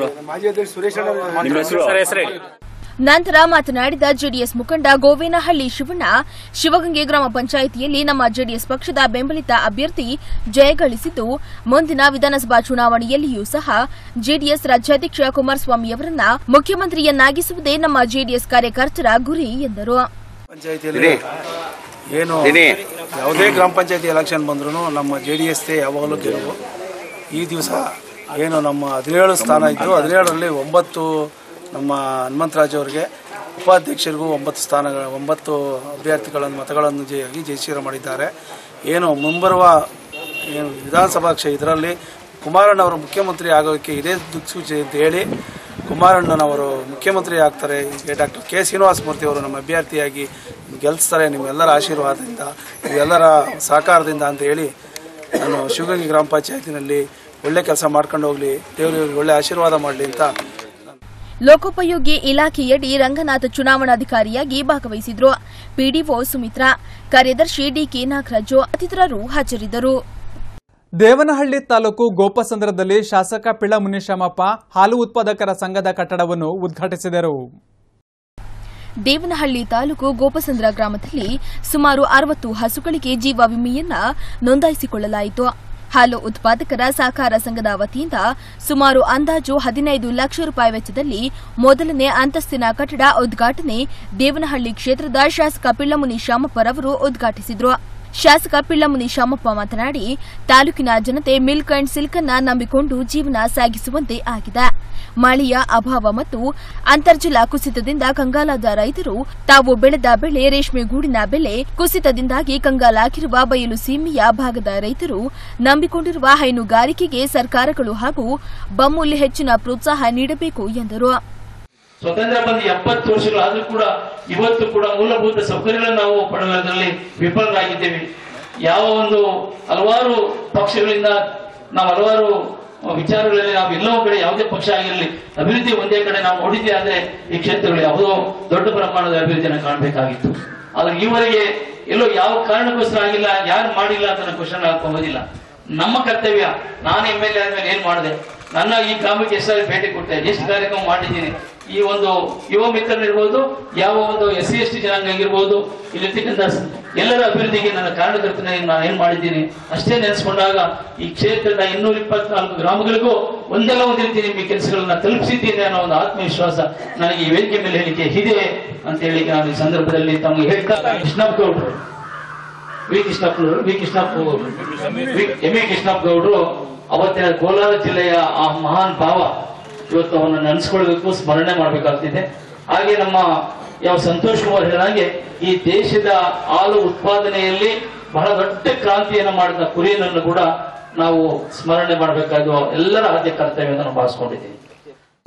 ಕೊಡ್ತೀನಿ. ನಂತರ ಮಾತನಾಡಿದ ಜೆಡಿಎಸ್ ಮುಖಂಡ ಗೋವೇನಹಳ್ಳಿ ಶಿವಣ್ಣ, ಶಿವಗಂಗೆ ಗ್ರಾಮ ಪಂಚಾಯಿತಿಯಲ್ಲಿ ನಮ್ಮ ಜೆಡಿಎಸ್ ಪಕ್ಷದ ಬೆಂಬಲಿತ ಅಭ್ಯರ್ಥಿ ಜಯಗಳಿಸಿದ್ದು, ಮುಂದಿನ ವಿಧಾನಸಭಾ ಚುನಾವಣೆಯಲ್ಲಿಯೂ ಸಹ ಜೆಡಿಎಸ್ ರಾಜ್ಯಾಧ್ಯಕ್ಷ ಕುಮಾರಸ್ವಾಮಿಯವರನ್ನ ಮುಖ್ಯಮಂತ್ರಿಯನ್ನಾಗಿಸುವುದೇ ನಮ್ಮ ಜೆಡಿಎಸ್ ಕಾರ್ಯಕರ್ತರ ಗುರಿ ಎಂದರು. ಪಂಚಾಯಿತಿಯಲ್ಲಿ ಏನು ಯಾವುದೇ ಗ್ರಾಮ ಪಂಚಾಯಿತಿ ಎಲೆಕ್ಷನ್ ಬಂದ್ರೂ ನಮ್ಮ ಜೆಡಿಎಸ್ ಯಾವಾಗಲೂ ಗೆಲುವು. ಈ ದಿವಸ ಏನು ನಮ್ಮ ಹದಿನೇಳು ಸ್ಥಾನ ಇದ್ದು, ಹದಿನೇಳರಲ್ಲಿ ಒಂಬತ್ತು ನಮ್ಮ ಹನುಮಂತರಾಜು ಅವರಿಗೆ, ಉಪಾಧ್ಯಕ್ಷರಿಗೂ ಒಂಬತ್ತು ಸ್ಥಾನಗಳ ಒಂಬತ್ತು ಅಭ್ಯರ್ಥಿಗಳನ್ನು ಮತಗಳನ್ನು ಜಯಿಸಿ ಜಯಶೀಲ ಮಾಡಿದ್ದಾರೆ. ಏನು ಮುಂಬರುವ ಏನು ವಿಧಾನಸಭಾ ಕ್ಷೇತ್ರ ಇದರಲ್ಲಿ ಕುಮಾರಣ್ಣವರು ಮುಖ್ಯಮಂತ್ರಿ ಆಗೋದಕ್ಕೆ ಇದೇ ದಿಕ್ಸೂಚಿ ಅಂತ ಹೇಳಿ ಕುಮಾರಣ್ಣನವರು ಮುಖ್ಯಮಂತ್ರಿ ಆಗ್ತಾರೆ. ಈಗ ಡಾಕ್ಟರ್ ಕೆ ಶ್ರೀನಿವಾಸ ಮೂರ್ತಿ ಅವರು ನಮ್ಮ ಅಭ್ಯರ್ಥಿಯಾಗಿ ಗೆಲ್ಲಿಸ್ತಾರೆ ನಿಮ್ಮೆಲ್ಲರ ಆಶೀರ್ವಾದದಿಂದ, ಎಲ್ಲರ ಸಹಕಾರದಿಂದ ಅಂತ ಹೇಳಿ ನಾನು ಶಿವಗಂಗೆ ಗ್ರಾಮ ಪಂಚಾಯತಿನಲ್ಲಿ ಒಳ್ಳೆ ಕೆಲಸ ಮಾಡ್ಕೊಂಡು ಹೋಗಲಿ, ದೇವರಿಗೆ ಒಳ್ಳೆ ಆಶೀರ್ವಾದ ಮಾಡಲಿ ಅಂತ. ಲೋಕೋಪಯೋಗಿ ಇಲಾಖೆಯಡಿ ರಂಗನಾಥ್ ಚುನಾವಣಾಧಿಕಾರಿಯಾಗಿ ಭಾಗವಹಿಸಿದ್ರು. ಪಿಡಿಒ ಸುಮಿತ್ರಾ, ಕಾರ್ಯದರ್ಶಿ ಡಿಕೆ ನಾಗರಾಜು ಮತ್ತಿತರರು ಹಾಜರಿದ್ದರು. ದೇವನಹಳ್ಳಿ ತಾಲೂಕು ಗೋಪಸಂದ್ರದಲ್ಲಿ ಶಾಸಕ ಪಿಳ್ಳ ಮುನಿಶಾಮಪ್ಪ ಹಾಲು ಉತ್ಪಾದಕರ ಸಂಘದ ಕಟ್ಟಡವನ್ನು ಉದ್ಘಾಟಿಸಿದರು. ದೇವನಹಳ್ಳಿ ತಾಲೂಕು ಗೋಪಸಂದ್ರ ಗ್ರಾಮದಲ್ಲಿ ಸುಮಾರು ಅರವತ್ತು ಹಸುಗಳಿಗೆ ಜೀವ ವಿಮೆಯನ್ನ ನೋಂದಾಯಿಸಿಕೊಳ್ಳಲಾಯಿತು. ಹಾಲು ಉತ್ಪಾದಕರ ಸಹಕಾರ ಸಂಘದ ವತಿಯಿಂದ ಸುಮಾರು ಅಂದಾಜು ಹದಿನೈದು ಲಕ್ಷ ರೂಪಾಯಿ ವೆಚ್ಚದಲ್ಲಿ ಮೊದಲನೇ ಅಂತಸ್ತಿನ ಕಟ್ಟಡ ಉದ್ಘಾಟನೆ ದೇವನಹಳ್ಳಿ ಕ್ಷೇತ್ರದ ಶಾಸಕ ಪಿಳ್ಳಮುನಿ ಶಾಮಪ್ಪರವರು ಉದ್ಘಾಟಿಸಿದರು. ಶಾಸಕ ಪಿಳ್ಳಮುನಿ ಶಾಮಪ್ಪ ಮಾತನಾಡಿ, ತಾಲೂಕಿನ ಜನತೆ ಮಿಲ್ಕ್ ಅಂಡ್ ಸಿಲ್ಕ್ ಅನ್ನ ನಂಬಿಕೊಂಡು ಜೀವನ ಸಾಗಿಸುವಂತೆ ಆಗಿದೆ. ಮಳೆಯ ಅಭಾವ ಮತ್ತು ಅಂತರ್ಜಲ ಕುಸಿತದಿಂದ ಕಂಗಾಲಾದ ರೈತರು ತಾವು ಬೆಳೆದ ಬೆಳೆ ರೇಷ್ಮೆ ಗೂಡಿನ ಬೆಲೆ ಕುಸಿತದಿಂದಾಗಿ ಕಂಗಾಲಾಗಿರುವ ಬಯಲು ಸೀಮೆಯ ಭಾಗದ ರೈತರು ನಂಬಿಕೊಂಡಿರುವ ಹೈನುಗಾರಿಕೆಗೆ ಸರ್ಕಾರಗಳು ಹಾಗೂ ಬಮೂಲ್ಯ ಹೆಚ್ಚಿನ ಪ್ರೋತ್ಸಾಹ ನೀಡಬೇಕು ಎಂದರು. ಸ್ವತಂತ್ರ ಬಂದು ಎಪ್ಪತ್ತು ವರ್ಷಗಳಾದ್ರೂ ಕೂಡ ಇವತ್ತು ಕೂಡ ಮೂಲಭೂತ ಸೌಕರ್ಯಗಳನ್ನು ನಾವು ಪಡೆಯುವುದರಲ್ಲಿ ವಿಫಲರಾಗಿದ್ದೇವೆ. ಯಾವ ಒಂದು ಹಲವಾರು ಪಕ್ಷಗಳಿಂದ ನಾವು ಹಲವಾರು ವಿಚಾರಗಳಲ್ಲಿ ನಾವು ಎಲ್ಲೋ ಕಡೆ ಯಾವುದೇ ಪಕ್ಷ ಆಗಿರಲಿ ಅಭಿವೃದ್ಧಿ ಒಂದೇ ಕಡೆ ನಾವು ನೋಡಿದ್ದೇ ಆದ್ರೆ ಈ ಕ್ಷೇತ್ರಗಳು ಯಾವುದೋ ದೊಡ್ಡ ಪ್ರಮಾಣದ ಅಭಿವೃದ್ಧಿಯನ್ನು ಕಾಣಬೇಕಾಗಿತ್ತು. ಆದ್ರೆ ಈವರೆಗೆ ಎಲ್ಲೋ ಯಾವ ಕಾರಣಕ್ಕೋಸ್ಕರ ಆಗಿಲ್ಲ, ಯಾರು ಮಾಡಿಲ್ಲ ಅಂತ ಕ್ವಶನ್ ಹಾಕೋದಿಲ್ಲ. ನಮ್ಮ ಕರ್ತವ್ಯ, ನಾನು ಎಂ ಎಲ್ ಎ ಆದ್ಮೇಲೆ ಏನ್ ಮಾಡಿದೆ, ನನ್ನ ಈ ಗ್ರಾಮಕ್ಕೆ ಎಷ್ಟು ಭೇಟಿ ಕೊಟ್ಟೆ, ಎಷ್ಟು ಕಾರ್ಯಕ್ರಮ ಮಾಡಿದ್ದೀನಿ, ಈ ಒಂದು ಯುವ ಮಿತ್ರನಿರ್ಬೋದು, ಯಾವ ಒಂದು ಎಸ್ ಸಿ ಎಸ್ ಟಿ ಜನಾಂಗ ಆಗಿರ್ಬೋದು, ಇಲ್ಲಿರ್ತಕ್ಕಂಥ ಎಲ್ಲರ ಅಭಿವೃದ್ಧಿಗೆ ನನ್ನ ಕಾರಣಕರ್ತನಾಗಿ ನಾನು ಏನ್ ಮಾಡಿದ್ದೀನಿ ಅಷ್ಟೇ ನೆನೆಸ್ಕೊಂಡಾಗ ಈ ಕ್ಷೇತ್ರದ ಇನ್ನೂರ ಇಪ್ಪತ್ನಾಲ್ಕು ಗ್ರಾಮಗಳಿಗೂ ಒಂದಲ್ಲ ಒಂದು ರೀತಿ ನಿಮ್ಮ ಕೆಲಸಗಳನ್ನ ತಲುಪಿಸಿದ್ದೀನಿ ಅನ್ನೋ ಒಂದು ಆತ್ಮವಿಶ್ವಾಸ ನನಗೆ ಈ ವೇದಿಕೆ ಮೇಲೆ ಹೇಳಿಕೆ ಇದೆ ಅಂತ ಹೇಳಿ ನಾನು ಈ ಸಂದರ್ಭದಲ್ಲಿ ತಮಗೆ ಹೇಳ್ತಾ, ಕೃಷ್ಣಪ್ಪ ಗೌಡ್ರು V Krishnappa V Krishnappa M A Krishnappa ಗೌಡ್ರು ಅವತ್ತಿನ ಕೋಲಾರ ಜಿಲ್ಲೆಯ ಆ ಮಹಾನ್ ಭಾವ, ಇವತ್ತು ಅವನ್ನ ನೆನೆಸ್ಕೊಳ್ಬೇಕು, ಸ್ಮರಣೆ ಮಾಡಬೇಕಾಗ್ತಿದೆ. ಹಾಗೆ ನಮ್ಮ ಯಾವ ಸಂತೋಷ್ ಕುಮಾರ್ ಹೇಳಿದಂಗೆ ಈ ದೇಶದ ಹಾಲು ಉತ್ಪಾದನೆಯಲ್ಲಿ ಬಹಳ ದೊಡ್ಡ ಕ್ರಾಂತಿಯನ್ನು ಮಾಡಿದ ಕುರಿಯನ್ನು ಕೂಡ ನಾವು ಸ್ಮರಣೆ ಮಾಡಬೇಕಾದ ಎಲ್ಲರ ಆದ್ಯ ಕರ್ತವ್ಯ ನಾನು ಭಾವಿಸ್ಕೊಂಡಿದ್ದೀನಿ.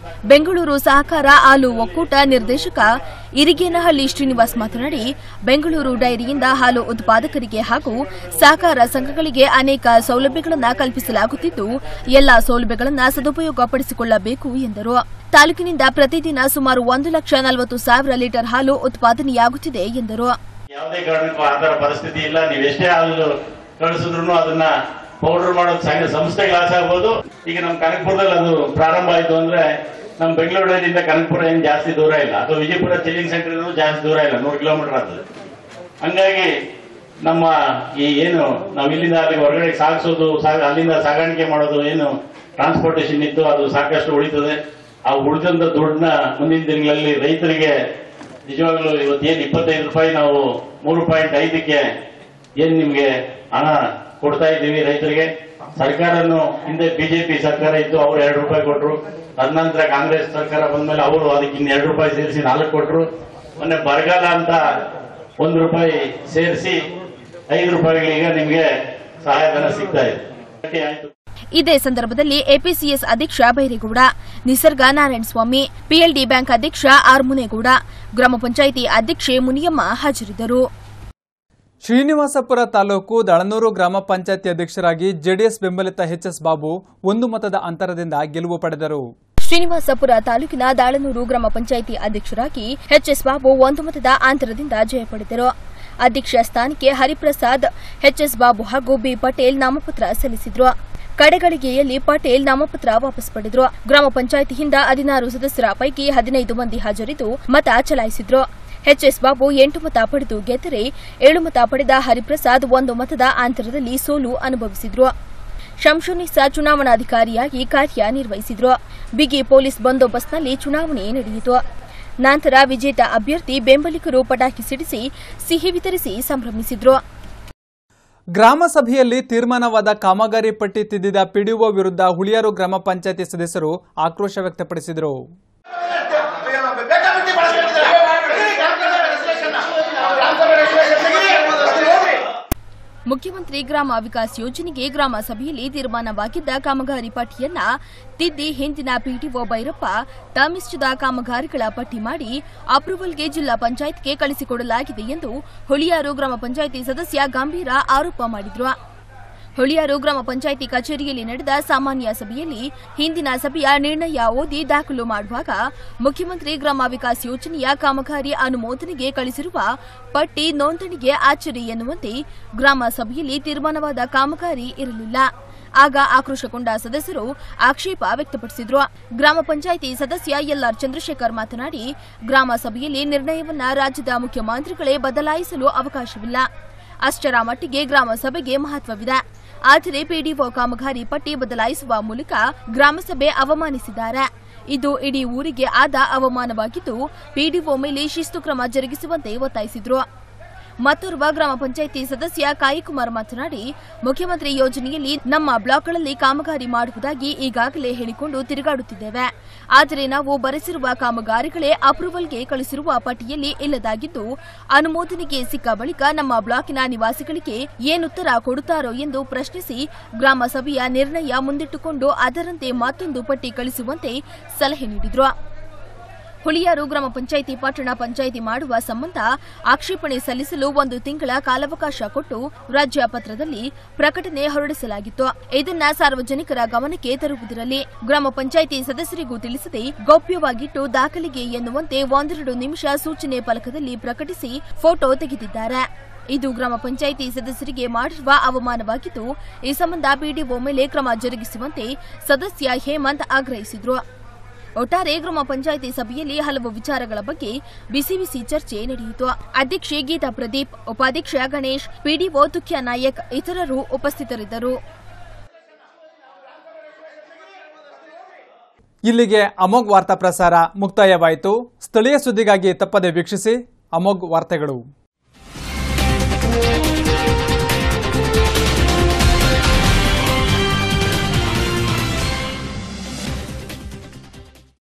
ಬೆಂಗಳೂರು ಸಹಕಾರ ಹಾಲು ಒಕ್ಕೂಟ ನಿರ್ದೇಶಕ ಇರಿಗೇನಹಳ್ಳಿ ಶ್ರೀನಿವಾಸ್ ಮಾತನಾಡಿ, ಬೆಂಗಳೂರು ಡೈರಿಯಿಂದ ಹಾಲು ಉತ್ಪಾದಕರಿಗೆ ಹಾಗೂ ಸಹಕಾರ ಸಂಘಗಳಿಗೆ ಅನೇಕ ಸೌಲಭ್ಯಗಳನ್ನು ಕಲ್ಪಿಸಲಾಗುತ್ತಿದ್ದು, ಎಲ್ಲಾ ಸೌಲಭ್ಯಗಳನ್ನು ಸದುಪಯೋಗಪಡಿಸಿಕೊಳ್ಳಬೇಕು ಎಂದರು. ತಾಲೂಕಿನಿಂದ ಪ್ರತಿದಿನ ಸುಮಾರು ಒಂದು ಲಕ್ಷ ನಲವತ್ತು ಸಾವಿರ ಲೀಟರ್ ಹಾಲು ಉತ್ಪಾದನೆಯಾಗುತ್ತಿದೆ ಎಂದರು. ಯಾವುದೇ ಕಾರಣಕ್ಕೂ ಆ ತರ ಪರಿಸ್ಥಿತಿ ಇಲ್ಲ. ನೀವೆಷ್ಟೇ ಹಾಲು ಕಳಿಸಿದ್ರು ಅದನ್ನ ಪೌಡರ್ ಮಾಡೋದು ಸಂಘ ಸಂಸ್ಥೆಗೆ ಲಾಸ್ ಆಗ್ಬೋದು. ಈಗ ನಮ್ಮ ಕನಕಪುರದಲ್ಲಿ ಅದು ಪ್ರಾರಂಭ ಆಯಿತು ಅಂದ್ರೆ ನಮ್ಮ ಬೆಂಗಳೂರಿನಿಂದ ಕನಕಪುರ ಏನ್ ಜಾಸ್ತಿ ದೂರ ಇಲ್ಲ, ಅಥವಾ ವಿಜಯಪುರ ಚಿಲ್ಲಿಂಗ್ ಸೆಂಟರ್ ಜಾಸ್ತಿ ದೂರ ಇಲ್ಲ, ನೂರು ಕಿಲೋಮೀಟರ್ ಆಗ್ತದೆ. ಹಂಗಾಗಿ ನಮ್ಮ ಈ ಏನು ನಾವು ಇಲ್ಲಿಂದ ಅಲ್ಲಿ ಹೊರಗಡೆ ಸಾಗಿಸೋದು, ಅಲ್ಲಿಂದ ಸಾಗಾಣಿಕೆ ಮಾಡೋದು ಏನು ಟ್ರಾನ್ಸ್ಪೋರ್ಟೇಷನ್ ಇತ್ತು ಅದು ಸಾಕಷ್ಟು ಉಳಿತದೆ. ಆ ಉಳಿದಂತ ದುಡ್ಡನ್ನ ಮುಂದಿನ ದಿನಗಳಲ್ಲಿ ರೈತರಿಗೆ ನಿಜವಾಗ್ಲೂ ಇವತ್ತೇನು ಇಪ್ಪತ್ತೈದು ರೂಪಾಯಿ ನಾವು ಮೂರು ಪಾಯಿಂಟ್ ಐದಕ್ಕೆ ಏನ್ ನಿಮ್ಗೆ ಹಣ ಕೊಡ್ತಾ ಇದ್ದೀವಿ ರೈತರಿಗೆ. ಸರ್ಕಾರನು ಹಿಂದೆ ಬಿಜೆಪಿ ಸರ್ಕಾರ ಇತ್ತು, ಅವ್ರು ಎರಡು ರೂಪಾಯಿ ಕೊಟ್ಟರು. ತದನಂತರ ಕಾಂಗ್ರೆಸ್ ಸರ್ಕಾರ ಬಂದ್ಮೇಲೆ ಅವರು ಅದಕ್ಕೆ ಇನ್ನು ಎರಡು ರೂಪಾಯಿ ಸೇರಿಸಿ ನಾಲ್ಕು ಕೊಟ್ಟರು. ಮೊನ್ನೆ ಬರಗಾಲ ಅಂತ ಒಂದು ರೂಪಾಯಿ ಸೇರಿಸಿ ಐದು ರೂಪಾಯಿಗಳೀಗ ನಿಮ್ಗೆ ಸಹಾಯಧನ ಸಿಗ್ತಾ ಇದೆ. ಆಯ್ತು. ಇದೇ ಸಂದರ್ಭದಲ್ಲಿ ಎಪಿಸಿಎಸ್ ಅಧ್ಯಕ್ಷ ಬೈರೇಗೌಡ, ನಿಸರ್ಗ ನಾರಾಯಣ ಸ್ವಾಮಿ, ಪಿಎಲ್ಡಿ ಬ್ಯಾಂಕ್ ಅಧ್ಯಕ್ಷ ಆರ್ ಮುನೇಗೌಡ, ಗ್ರಾಮ ಪಂಚಾಯಿತಿ ಅಧ್ಯಕ್ಷೆ ಮುನಿಯಮ್ಮ ಹಾಜರಿದ್ದರು. ಶ್ರೀನಿವಾಸಪುರ ತಾಲೂಕು ದಳನೂರು ಗ್ರಾಮ ಪಂಚಾಯತಿ ಅಧ್ಯಕ್ಷರಾಗಿ ಜೆಡಿಎಸ್ ಬೆಂಬಲಿತ ಎಚ್ಎಸ್ ಬಾಬು ಒಂದು ಮತದ ಅಂತರದಿಂದ ಗೆಲುವು ಪಡೆದರು. ಶ್ರೀನಿವಾಸಪುರ ತಾಲೂಕಿನ ದಾಳನೂರು ಗ್ರಾಮ ಪಂಚಾಯಿತಿ ಅಧ್ಯಕ್ಷರಾಗಿ ಎಚ್ಎಸ್ ಬಾಬು ಒಂದು ಮತದ ಅಂತರದಿಂದ ಜಯ ಪಡೆದರು. ಅಧ್ಯಕ್ಷ ಸ್ಥಾನಕ್ಕೆ ಹರಿಪ್ರಸಾದ್, ಎಚ್ಎಸ್ ಬಾಬು ಹಾಗೂ ಬಿ ಪಟೇಲ್ ನಾಮಪತ್ರ ಸಲ್ಲಿಸಿದ್ರು. ಕಡೆಗಳಿಗೆಯಲ್ಲಿ ಪಟೇಲ್ ನಾಮಪತ್ರ ವಾಪಸ್ ಪಡೆದರು. ಗ್ರಾಮ ಪಂಚಾಯಿತಿಯಿಂದ ಹದಿನಾರು ಸದಸ್ಯರ ಪೈಕಿ ಹದಿನೈದು ಮಂದಿ ಹಾಜರಿದ್ದು ಮತ ಚಲಾಯಿಸಿದ್ರು. ಎಚ್ಎಸ್ ಬಾಬು ಎಂಟು ಮತ ಪಡೆದು ಗೆದ್ದರೆ ಏಳು ಮತ ಪಡೆದ ಹರಿಪ್ರಸಾದ್ ಒಂದು ಮತದ ಅಂತರದಲ್ಲಿ ಸೋಲು ಅನುಭವಿಸಿದ್ರು. ಶಂಶುನಿಸಾ ಚುನಾವಣಾಧಿಕಾರಿಯಾಗಿ ಕಾರ್ಯನಿರ್ವಹಿಸಿದ್ರು. ಬಿಗಿ ಪೊಲೀಸ್ ಬಂದೋಬಸ್ತ್ನಲ್ಲಿ ಚುನಾವಣೆ ನಡೆಯಿತು. ನಂತರ ವಿಜೇತ ಅಭ್ಯರ್ಥಿ ಬೆಂಬಲಿಗರು ಪಟಾಕಿ ಸಿಡಿಸಿ ಸಿಹಿ ವಿತರಿಸಿ ಸಂಭ್ರಮಿಸಿದ್ರು. ಗ್ರಾಮ ಸಭೆಯಲ್ಲಿ ತೀರ್ಮಾನವಾದ ಕಾಮಗಾರಿ ಪಟ್ಟಿ ತಿದ್ದಿದ ಪಿಡಿಒ ವಿರುದ್ಧ ಹುಳಿಯಾರು ಗ್ರಾಮ ಪಂಚಾಯತಿ ಸದಸ್ಯರು ಆಕ್ರೋಶ ವ್ಯಕ್ತಪಡಿಸಿದರು. ಮುಖ್ಯಮಂತ್ರಿ ಗ್ರಾಮ ವಿಕಾಸ್ ಯೋಜನೆಗೆ ಗ್ರಾಮ ಸಭೆಯಲ್ಲಿ ತೀರ್ಮಾನವಾಗಿದ್ದ ಕಾಮಗಾರಿ ಪಟ್ಟಿಯನ್ನ ತಿದ್ದಿ ಹಿಂದಿನ ಪಿಡಿಒ ಭೈರಪ್ಪ ತಮ್ಮಿಷ್ಟದ ಕಾಮಗಾರಿಗಳ ಪಟ್ಟಿ ಮಾಡಿ ಅಪ್ರೂವಲ್ಗೆ ಜಿಲ್ಲಾ ಪಂಚಾಯತ್ಗೆ ಕಳಿಸಿಕೊಡಲಾಗಿದೆ ಎಂದು ಹುಳಿಯಾರು ಗ್ರಾಮ ಪಂಚಾಯಿತಿ ಸದಸ್ಯ ಗಂಭೀರ ಆರೋಪ ಮಾಡಿದ್ರು. ಹುಳಿಯಾರು ಗ್ರಾಮ ಪಂಚಾಯಿತಿ ಕಚೇರಿಯಲ್ಲಿ ನಡೆದ ಸಾಮಾನ್ಯ ಸಭೆಯಲ್ಲಿ ಹಿಂದಿನ ಸಭೆಯ ನಿರ್ಣಯ ಓದಿ ದಾಖಲು ಮಾಡುವಾಗ ಮುಖ್ಯಮಂತ್ರಿ ಗ್ರಾಮ ವಿಕಾಸ್ ಯೋಜನೆಯ ಕಾಮಗಾರಿ ಅನುಮೋದನೆಗೆ ಕಳಿಸಿರುವ ಪಟ್ಟಿ ನೋಂದಣಿಗೆ ಅಚ್ಚರಿ ಎನ್ನುವಂತೆ ಗ್ರಾಮ ಸಭೆಯಲ್ಲಿ ತೀರ್ಮಾನವಾದ ಕಾಮಗಾರಿ ಇರಲಿಲ್ಲ. ಆಗ ಆಕ್ರೋಶಗೊಂಡ ಸದಸ್ಯರು ಆಕ್ಷೇಪ ವ್ಯಕ್ತಪಡಿಸಿದ್ರು. ಗ್ರಾಮ ಪಂಚಾಯಿತಿ ಸದಸ್ಯ ಎಲ್ಆರ್ ಚಂದ್ರಶೇಖರ್ ಮಾತನಾಡಿ, ಗ್ರಾಮ ಸಭೆಯಲ್ಲಿ ನಿರ್ಣಯವನ್ನ ರಾಜ್ಯದ ಮುಖ್ಯಮಂತ್ರಿಗಳೇ ಬದಲಾಯಿಸಲು ಅವಕಾಶವಿಲ್ಲ. ಅಷ್ಟರ ಮಟ್ಟಿಗೆ ಗ್ರಾಮ ಸಭೆಗೆ ಮಹತ್ವವಿದೆ. ಆದರೆ ಪಿಡಿಒ ಕಾಮಗಾರಿ ಪಟ್ಟಿ ಬದಲಾಯಿಸುವ ಮೂಲಕ ಗ್ರಾಮಸಭೆ ಅವಮಾನಿಸಿದ್ದಾರೆ. ಇದು ಇಡೀ ಊರಿಗೆ ಆದ ಅವಮಾನವಾಗಿದ್ದು ಪಿಡಿಒ ಮೇಲೆ ಶಿಸ್ತು ಕ್ರಮ ಜರುಗಿಸುವಂತೆ ಒತ್ತಾಯಿಸಿದರು. ಮತ್ತೋರ್ವ ಗ್ರಾಮ ಪಂಚಾಯಿತಿ ಸದಸ್ಯ ಕಾಯಿಕುಮಾರ್ ಮಾತನಾಡಿ, ಮುಖ್ಯಮಂತ್ರಿ ಯೋಜನೆಯಲ್ಲಿ ನಮ್ಮ ಬ್ಲಾಕ್ಗಳಲ್ಲಿ ಕಾಮಗಾರಿ ಮಾಡುವುದಾಗಿ ಈಗಾಗಲೇ ಹೇಳಿಕೊಂಡು ತಿರುಗಾಡುತ್ತಿದ್ದೇವೆ. ಆದರೆ ನಾವು ಬರೆಸಿರುವ ಕಾಮಗಾರಿಗಳೇ ಅಪ್ರೂವಲ್ಗೆ ಕಳಿಸಿರುವ ಪಟ್ಟಿಯಲ್ಲಿ ಇಲ್ಲದಾಗಿದ್ದು ಅನುಮೋದನೆಗೆ ಸಿಕ್ಕ ಬಳಿಕ ನಮ್ಮ ಬ್ಲಾಕಿನ ನಿವಾಸಿಗಳಿಗೆ ಏನುತ್ತರ ಕೊಡುತ್ತಾರೋ ಎಂದು ಪ್ರಶ್ನಿಸಿ ಗ್ರಾಮ ಸಭೆಯ ನಿರ್ಣಯ ಮುಂದಿಟ್ಟುಕೊಂಡು ಅದರಂತೆ ಮತ್ತೊಂದು ಪಟ್ಟಿ ಕಳಿಸುವಂತೆ ಸಲಹೆ ನೀಡಿದರು. ಹುಳಿಯಾರು ಗ್ರಾಮ ಪಂಚಾಯಿತಿ ಪಟ್ಟಣ ಪಂಚಾಯಿತಿ ಮಾಡುವ ಸಂಬಂಧ ಆಕ್ಷೇಪಣೆ ಸಲ್ಲಿಸಲು ಒಂದು ತಿಂಗಳ ಕಾಲಾವಕಾಶ ಕೊಟ್ಟು ರಾಜ್ಯ ಪತ್ರದಲ್ಲಿ ಪ್ರಕಟಣೆ ಹೊರಡಿಸಲಾಗಿತ್ತು. ಇದನ್ನ ಸಾರ್ವಜನಿಕರ ಗಮನಕ್ಕೆ ತರುವುದಿರಲಿ, ಗ್ರಾಮ ಪಂಚಾಯಿತಿ ಸದಸ್ಯರಿಗೂ ತಿಳಿಸದೆ ಗೌಪ್ಯವಾಗಿಟ್ಟು ದಾಖಲೆಗೆ ಎನ್ನುವಂತೆ ಒಂದೆರಡು ನಿಮಿಷ ಸೂಚನೆ ಫಲಕದಲ್ಲಿ ಪ್ರಕಟಿಸಿ ಫೋಟೋ ತೆಗೆದಿದ್ದಾರೆ. ಇದು ಗ್ರಾಮ ಪಂಚಾಯಿತಿ ಸದಸ್ಯರಿಗೆ ಮಾಡಿರುವ ಅವಮಾನವಾಗಿದ್ದು ಈ ಸಂಬಂಧ ಪಿಡಿಒ ಮೇಲೆ ಕ್ರಮ ಜರುಗಿಸುವಂತೆ ಸದಸ್ಯ ಹೇಮಂತ್ ಆಗ್ರಹಿಸಿದರು. ಒಟ್ಟಾರೆ ಗ್ರಾಮ ಪಂಚಾಯಿತಿ ಸಭೆಯಲ್ಲಿ ಹಲವು ವಿಚಾರಗಳ ಬಗ್ಗೆ ಬಿಸಿ ಬಿಸಿ ಚರ್ಚೆ ನಡೆಯಿತು. ಅಧ್ಯಕ್ಷೆ ಗೀತಾ ಪ್ರದೀಪ್, ಉಪಾಧ್ಯಕ್ಷ ಗಣೇಶ್, ಪಿಡಿಒ ತುಕ್ಯ ನಾಯಕ್ ಇತರರು ಉಪಸ್ಥಿತರಿದ್ದರು. ಇಲ್ಲಿಗೆ ಅಮೋಘ್ ವಾರ್ತಾ ಪ್ರಸಾರ ಮುಕ್ತಾಯವಾಯಿತು. ಸ್ಥಳೀಯ ಸುದ್ದಿಗಾಗಿ ತಪ್ಪದೆ ವೀಕ್ಷಿಸಿ ಅಮೋಘ್ ವಾರ್ತೆಗಳು.